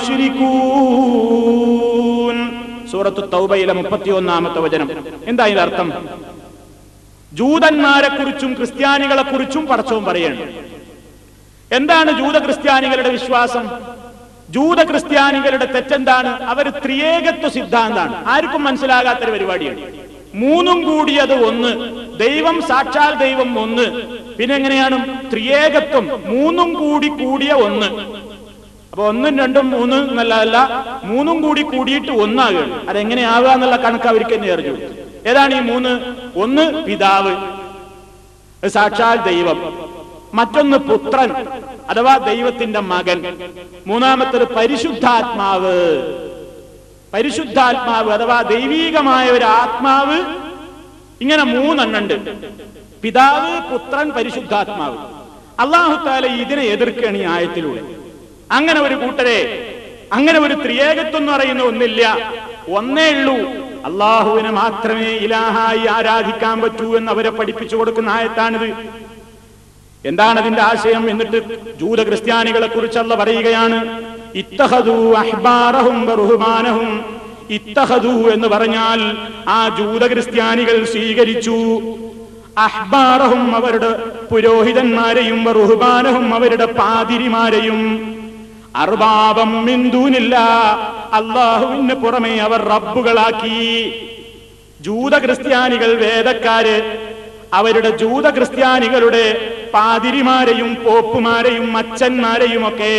യുശ്രികൂൻ. സൂറത്തു തൗബയിലെ മുപ്പത്തിയൊന്നാമത്തെ വചനം. എന്താ ഇതിന്റെ അർത്ഥം? ജൂതന്മാരെ കുറിച്ചും ക്രിസ്ത്യാനികളെ കുറിച്ചും പടച്ചോൻ പറയാണ്. എന്താണ് ജൂത ക്രിസ്ത്യാനികളുടെ വിശ്വാസം? ജൂത ക്രിസ്ത്യാനികളുടെ തെറ്റെന്താണ്? അവർ ത്രിയേകത്വ സിദ്ധാന്താണ്. ആർക്കും മനസ്സിലാകാത്തൊരു പരിപാടിയാണ്. മൂന്നും കൂടിയത് ഒന്ന്. ദൈവം സാക്ഷാൽ ദൈവം ഒന്ന്. പിന്നെ എങ്ങനെയാണ് ത്രിയേകത്വം? മൂന്നും കൂടി കൂടിയ ഒന്ന്. അപ്പൊ ഒന്നും രണ്ടും മൂന്ന് എന്നല്ല, മൂന്നും കൂടി കൂടിയിട്ട് ഒന്നാകുകയാണ്. അതെങ്ങനെയാവുക എന്നുള്ള കണക്ക് അവർക്ക് തന്നെ അറിഞ്ഞു. ഏതാണ് ഈ മൂന്ന്? ഒന്ന് പിതാവ്, സാക്ഷാൽ ദൈവം. മറ്റൊന്ന് പുത്രൻ അഥവാ ദൈവത്തിന്റെ മകൻ. മൂന്നാമത്തത് പരിശുദ്ധാത്മാവ്. പരിശുദ്ധാത്മാവ് അഥവാ ദൈവീകമായ ഒരു ആത്മാവ്. ഇങ്ങനെ മൂന്നെണ്ണുണ്ട്. പിതാവ്, പുത്രൻ, പരിശുദ്ധാത്മാവ്. അല്ലാഹു തആല ഇതിനെ എതിർക്കുകയാണ് ഈ ആയത്തിലൂടെ. അങ്ങനെ ഒരു കൂട്ടരെ, അങ്ങനെ ഒരു ത്രിയേകത്വം എന്ന് പറയുന്ന ഒന്നില്ല, ഒന്നേ ഉള്ളൂ. അള്ളാഹുവിനെ മാത്രമേ ഇലാഹായി ആരാധിക്കാൻ പറ്റൂ എന്ന് അവരെ പഠിപ്പിച്ചു കൊടുക്കുന്ന ആയത്താണിത്. എന്താണ് അതിന്റെ ആശയം? എന്നിട്ട് ജൂത ക്രിസ്ത്യാനികളെ കുറിച്ചുള്ള പറയുകയാണ്. ഇത്തഖദൂ അഹ്ബാറഹും വറുഹ്ബാനഹും. ഇത്തഖദൂ എന്ന് പറഞ്ഞാൽ ആ ജൂത ക്രിസ്ത്യാനികൾ സ്വീകരിച്ചു. അഹ്ബാറഹും അവരുടെ പുരോഹിതന്മാരെയും വറുഹ്ബാനഹും അവരുടെ പാതിരിമാരെയും അർബാബം മിൻ ദൂനില്ലാഹ് അല്ലാഹുവിന് പുറമെ അവർ റബ്ബുകളാക്കി. ജൂത ക്രിസ്ത്യാനികൾ വേദക്കാര് അവരുടെ ജൂത ക്രിസ്ത്യാനികളുടെ പാതിരിമാരെയും പോപ്പുമാരെയും അച്ഛന്മാരെയും ഒക്കെ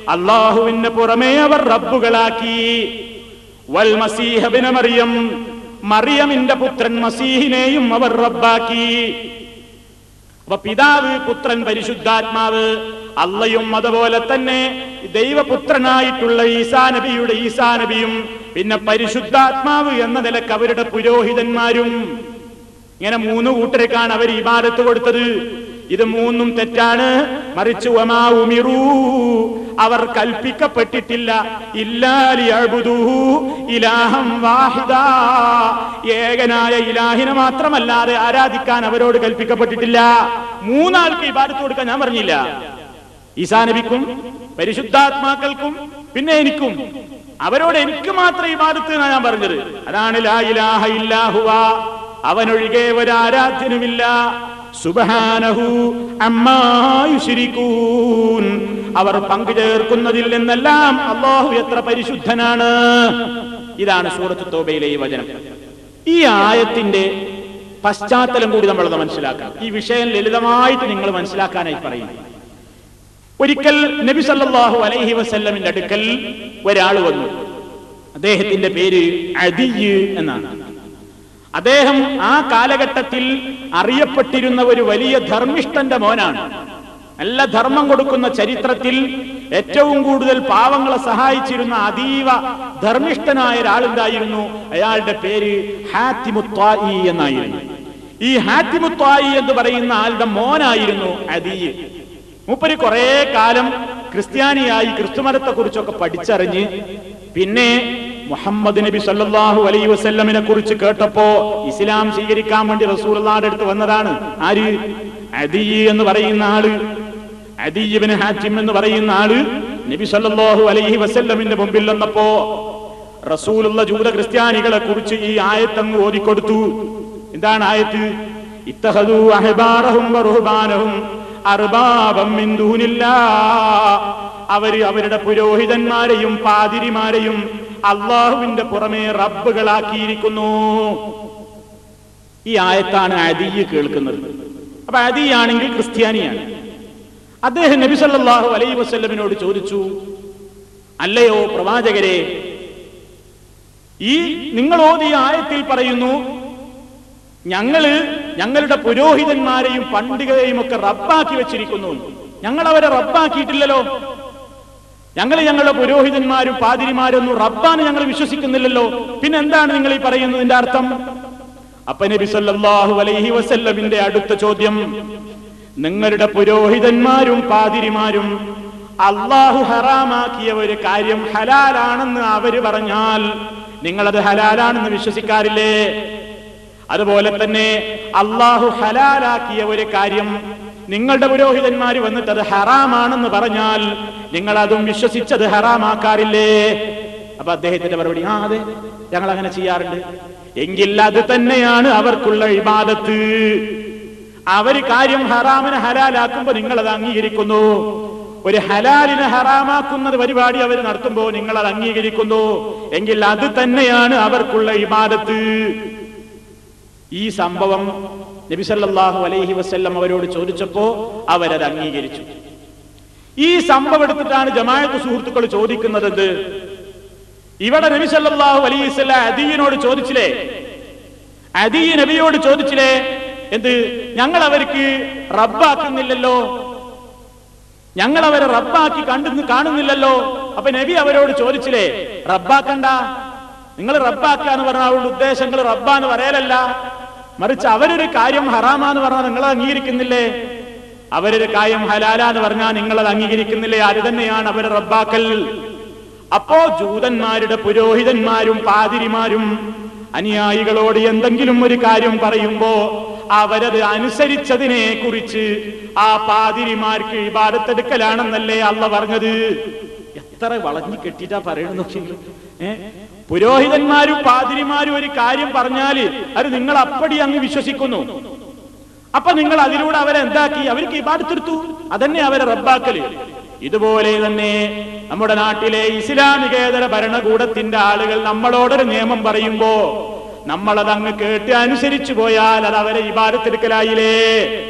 അല്ലാഹുവിന് പുറമെ അവർ റബ്ബുകളാക്കി. വൽ മസീഹ ഇബ്ന മറിയം, മറിയമിന്റെ പുത്രൻ മസീഹിനെയും അവർ റബ്ബാക്കി. അപ്പൊ പിതാവ്, പുത്രൻ, പരിശുദ്ധാത്മാവ്, അള്ളയും അതുപോലെ തന്നെ ദൈവപുത്രനായിട്ടുള്ള ഈസാ നബിയുടെ ഈസാ നബിയും പിന്നെ പരിശുദ്ധാത്മാവ് എന്ന നിലക്ക് അവരുടെ പുരോഹിതന്മാരും, ഇങ്ങനെ മൂന്ന് കൂട്ടർക്കാണ് അവർ ഇബാദത്ത് കൊടുത്തത്. ഇത് മൂന്നും തെറ്റാണ്. മറിച്ച് വമാ ഉമിറൂ, അവർ കൽപ്പിക്കപ്പെട്ടിട്ടില്ല, ഇല്ലാ ലിയഅ്ബുദൂഹു ഇലാഹം വാഹിദാ, ഏകനായ ഇലാഹിനെ മാത്രമല്ലാതെ ആരാധിക്കാൻ അവരോട് കൽപ്പിക്കപ്പെട്ടിട്ടില്ല. മൂന്നാൾക്ക് ഇബാദത്ത് കൊടുക്കാൻ ഞാൻ പറഞ്ഞില്ല. ഈസാ നബിക്കും പരിശുദ്ധാത്മാക്കൾക്കും പിന്നെ എനിക്കും. അവരോട് എനിക്ക് മാത്രം ഇബാദത്ത് എന്നാണ് ഞാൻ പറഞ്ഞത്. അതാണ് ലാ ഇലാഹ ഇല്ലാ ഹുവ, അവനൊഴികെ ഒരാരാധ്യനുമില്ല. സുബ്ഹാനഹു അമ്മാ യുശ്രികൂൻ, അവർ പങ്കുചേർക്കുന്നതിൽ നിന്നെല്ലാം അല്ലാഹു എത്ര പരിശുദ്ധനാണ്. ഇതാണ് സൂറത്ത് തൗബയിലെ ഈ വചനം. ഈ ആയത്തിന്റെ പശ്ചാത്തലം കൂടി നമ്മളത് മനസ്സിലാക്കണം. ഈ വിഷയം ലളിതമായിട്ട് നിങ്ങൾ മനസ്സിലാക്കാനായി പറയും. ഒരിക്കൽ നബി സല്ലല്ലാഹു അലൈഹി വസല്ലമിന്റെ അടുക്കൽ ഒരാൾ വന്നു. അദ്ദേഹത്തിന്റെ പേര് അദിയ് എന്നാണ്. അദ്ദേഹം ആ കാലഘട്ടത്തിൽ അറിയപ്പെട്ടിരുന്ന ഒരു വലിയ ധർമ്മിഷ്ഠന്റെ മോനാണ്. നല്ല ധർമ്മം കൊടുക്കുന്ന ചരിത്രത്തിൽ ഏറ്റവും കൂടുതൽ പാവങ്ങളെ സഹായിച്ചിരുന്ന അതീവ ധർമ്മിഷ്ഠനായ ഒരാളുണ്ടായിരുന്നു. അയാളുടെ പേര് ഹാത്തിമു ത്വായി എന്നായിരുന്നു. ഈ ഹാത്തിമു ത്വായി എന്ന് പറയുന്ന ആളുടെ മോനായിരുന്നു അദിയ്. മൂപ്പര് കുറെ കാലം ക്രിസ്ത്യാനിയായി ക്രിസ്തുമതത്തെ കുറിച്ചൊക്കെ പഠിച്ചറിഞ്ഞ് പിന്നെ മുഹമ്മദ് നബി സല്ലല്ലാഹു അലൈഹി വസല്ലമിനെ കുറിച്ച് കേട്ടപ്പോ ഇസ്ലാം സ്വീകരിക്കാൻ വേണ്ടി റസൂലുള്ളാഹിയുടെ അടുത്ത് വന്നതാണ്. ആര്? അദിയ് എന്ന് പറയുന്ന ആള്. അദിയ് ഇബ്നു ഹാത്തിം എന്ന് പറയുന്ന ആള് നബി സല്ലല്ലാഹു അലൈഹി വസല്ലമിന്റെ മുമ്പിൽ വന്നപ്പോ റസൂലുള്ള ജൂത ക്രിസ്ത്യാനികളെ കുറിച്ച് ഈ ആയത്തങ്ങ് ഓതിക്കൊടുത്തു. എന്താണ് ആയത്ത്? ഇത്തഖദൂ അഹ്ബാറഹും വറുഹ്ബാനഹും അർബാബം മിൻ ദൂനില്ലാഹ്, അവര് അവരുടെ പുരോഹിതന്മാരെയും പാതിരിമാരെയും അള്ളാഹുവിന്റെ പുറമെ റബ്ബുകളാക്കിയിരിക്കുന്നു. ഈ ആയത്താണ് അദിയ് കേൾക്കുന്നത്. അപ്പൊ അദിയ് ആണെങ്കിൽ ക്രിസ്ത്യാനിയാണ്. അദ്ദേഹം നബി സല്ലല്ലാഹു അലൈഹി വസല്ലമിനോട് ചോദിച്ചു, അല്ലയോ പ്രവാചകരെ, ഈ നിങ്ങൾ ഓതിയ ആയത്തിൽ പറയുന്നു ഞങ്ങള് ഞങ്ങളുടെ പുരോഹിതന്മാരെയും പണ്ഡിതരെയും ഒക്കെ റബ്ബാക്കി വെച്ചിരിക്കുന്നു. ഞങ്ങൾ അവരെ റബ്ബാക്കിയിട്ടില്ലല്ലോ. ഞങ്ങൾ ഞങ്ങളുടെ പുരോഹിതന്മാരും പാതിരിമാരൊന്നും റബ്ബാന് ഞങ്ങൾ വിശ്വസിക്കുന്നില്ലല്ലോ. പിന്നെ എന്താണ് നിങ്ങൾ ഈ പറയുന്നതിന്റെ അർത്ഥം? അപ്പൊ നബി സല്ലല്ലാഹു അലൈഹി വസല്ലമിന്റെ അടുത്ത ചോദ്യം, നിങ്ങളുടെ പുരോഹിതന്മാരും പാതിരിമാരും അള്ളാഹു ഹറാമാക്കിയ ഒരു കാര്യം ഹലാലാണെന്ന് അവര് പറഞ്ഞാൽ നിങ്ങളത് ഹലാലാണെന്ന് വിശ്വസിക്കാറില്ലേ? അതുപോലെ തന്നെ അള്ളാഹു ഹലാലാക്കിയ ഒരു കാര്യം നിങ്ങളുടെ പുരോഹിതന്മാര് വന്നിട്ട് അത് ഹറാമാണെന്ന് പറഞ്ഞാൽ നിങ്ങൾ അതും വിശ്വസിച്ചത് ഹറാമാക്കാറില്ലേ? അപ്പൊ അദ്ദേഹത്തിന്റെ മറുപടി, ആ അതെ, ഞങ്ങൾ അങ്ങനെ ചെയ്യാറുണ്ട്. എങ്കിൽ അത് തന്നെയാണ് അവർക്കുള്ള ഇബാദത്ത്. അവര് കാര്യം ഹറാമിനെ ഹലാലാക്കുമ്പോ നിങ്ങൾ അത് അംഗീകരിക്കുന്നു. ഒരു ഹലാലിനെ ഹറാമാക്കുന്നത് പരിപാടി അവർ നടത്തുമ്പോ നിങ്ങൾ അത് അംഗീകരിക്കുന്നു. എങ്കിൽ അത് തന്നെയാണ് അവർക്കുള്ള ഇബാദത്ത്. ഈ സംഭവം നബി സല്ലല്ലാഹു അലൈഹി വസല്ലം അവരോട് ചോദിച്ചപ്പോ അവരത് അംഗീകരിച്ചു. ഈ സംഭവം എടുത്തിട്ടാണ് ജമാഅത്ത് സുഹൃത്തുക്കൾ ചോദിക്കുന്നത്. ഇവിടെ നബി സല്ലല്ലാഹു അലൈഹി വസല്ലം അദിയിനോട് ചോദിച്ചില്ലേ, അദിയ് നബിയോട് ചോദിച്ചില്ലേ, എന്ത്, ഞങ്ങൾ അവർക്ക് റബ്ബാക്കുന്നില്ലല്ലോ, ഞങ്ങൾ അവരെ റബ്ബാക്കി കണ്ടു കാണുന്നില്ലല്ലോ. അപ്പൊ നബി അവരോട് ചോദിച്ചില്ലേ, റബ്ബാക്കണ്ട, നിങ്ങൾ റബ്ബാക്കാന്ന് പറഞ്ഞ അവരുടെ ഉദ്ദേശങ്ങൾ റബ്ബാന്ന് പറയലല്ല, മറിച്ച് അവരൊരു കാര്യം ഹറാമാന്ന് പറഞ്ഞാൽ നിങ്ങൾ അംഗീകരിക്കുന്നില്ലേ? അവരൊരു കാര്യം ഹലാലാന്ന് പറഞ്ഞാൽ നിങ്ങളത് അംഗീകരിക്കുന്നില്ലേ? അത് തന്നെയാണ് അവരെ റബ്ബാക്കൽ. അപ്പോ ജൂതന്മാരുടെ പുരോഹിതന്മാരും പാതിരിമാരും അനുയായികളോട് എന്തെങ്കിലും ഒരു കാര്യം പറയുമ്പോ അവരത് അനുസരിച്ചതിനെ കുറിച്ച് ആ പാതിരിമാർക്ക് ഇബാദത്തെടുക്കലാണെന്നല്ലേ അള്ളാഹ് പറഞ്ഞത്. എത്ര വളഞ്ഞു കെട്ടിട്ടാ പറയണെന്ന് നോക്കിയെങ്കിലും ഏ പുരോഹിതന്മാരും പാതിരിമാരും ഒരു കാര്യം പറഞ്ഞാല് അത് നിങ്ങൾ അപ്പടി അങ്ങ് വിശ്വസിക്കുന്നു. അപ്പൊ നിങ്ങൾ അതിലൂടെ അവരെ എന്താക്കി? അവർക്ക് ഇബാദത്തെടുത്തു. അതന്നെ അവരെ റബ്ബാക്കല്. ഇതുപോലെ തന്നെ നമ്മുടെ നാട്ടിലെ ഇസ്ലാമികേതര ഭരണകൂടത്തിന്റെ ആളുകൾ നമ്മളോടൊരു നിയമം പറയുമ്പോ നമ്മളതങ്ങ് കേട്ട് അനുസരിച്ചു പോയാൽ അത് അവരെ ഇബാദത്തെടുക്കലായില്ലേ?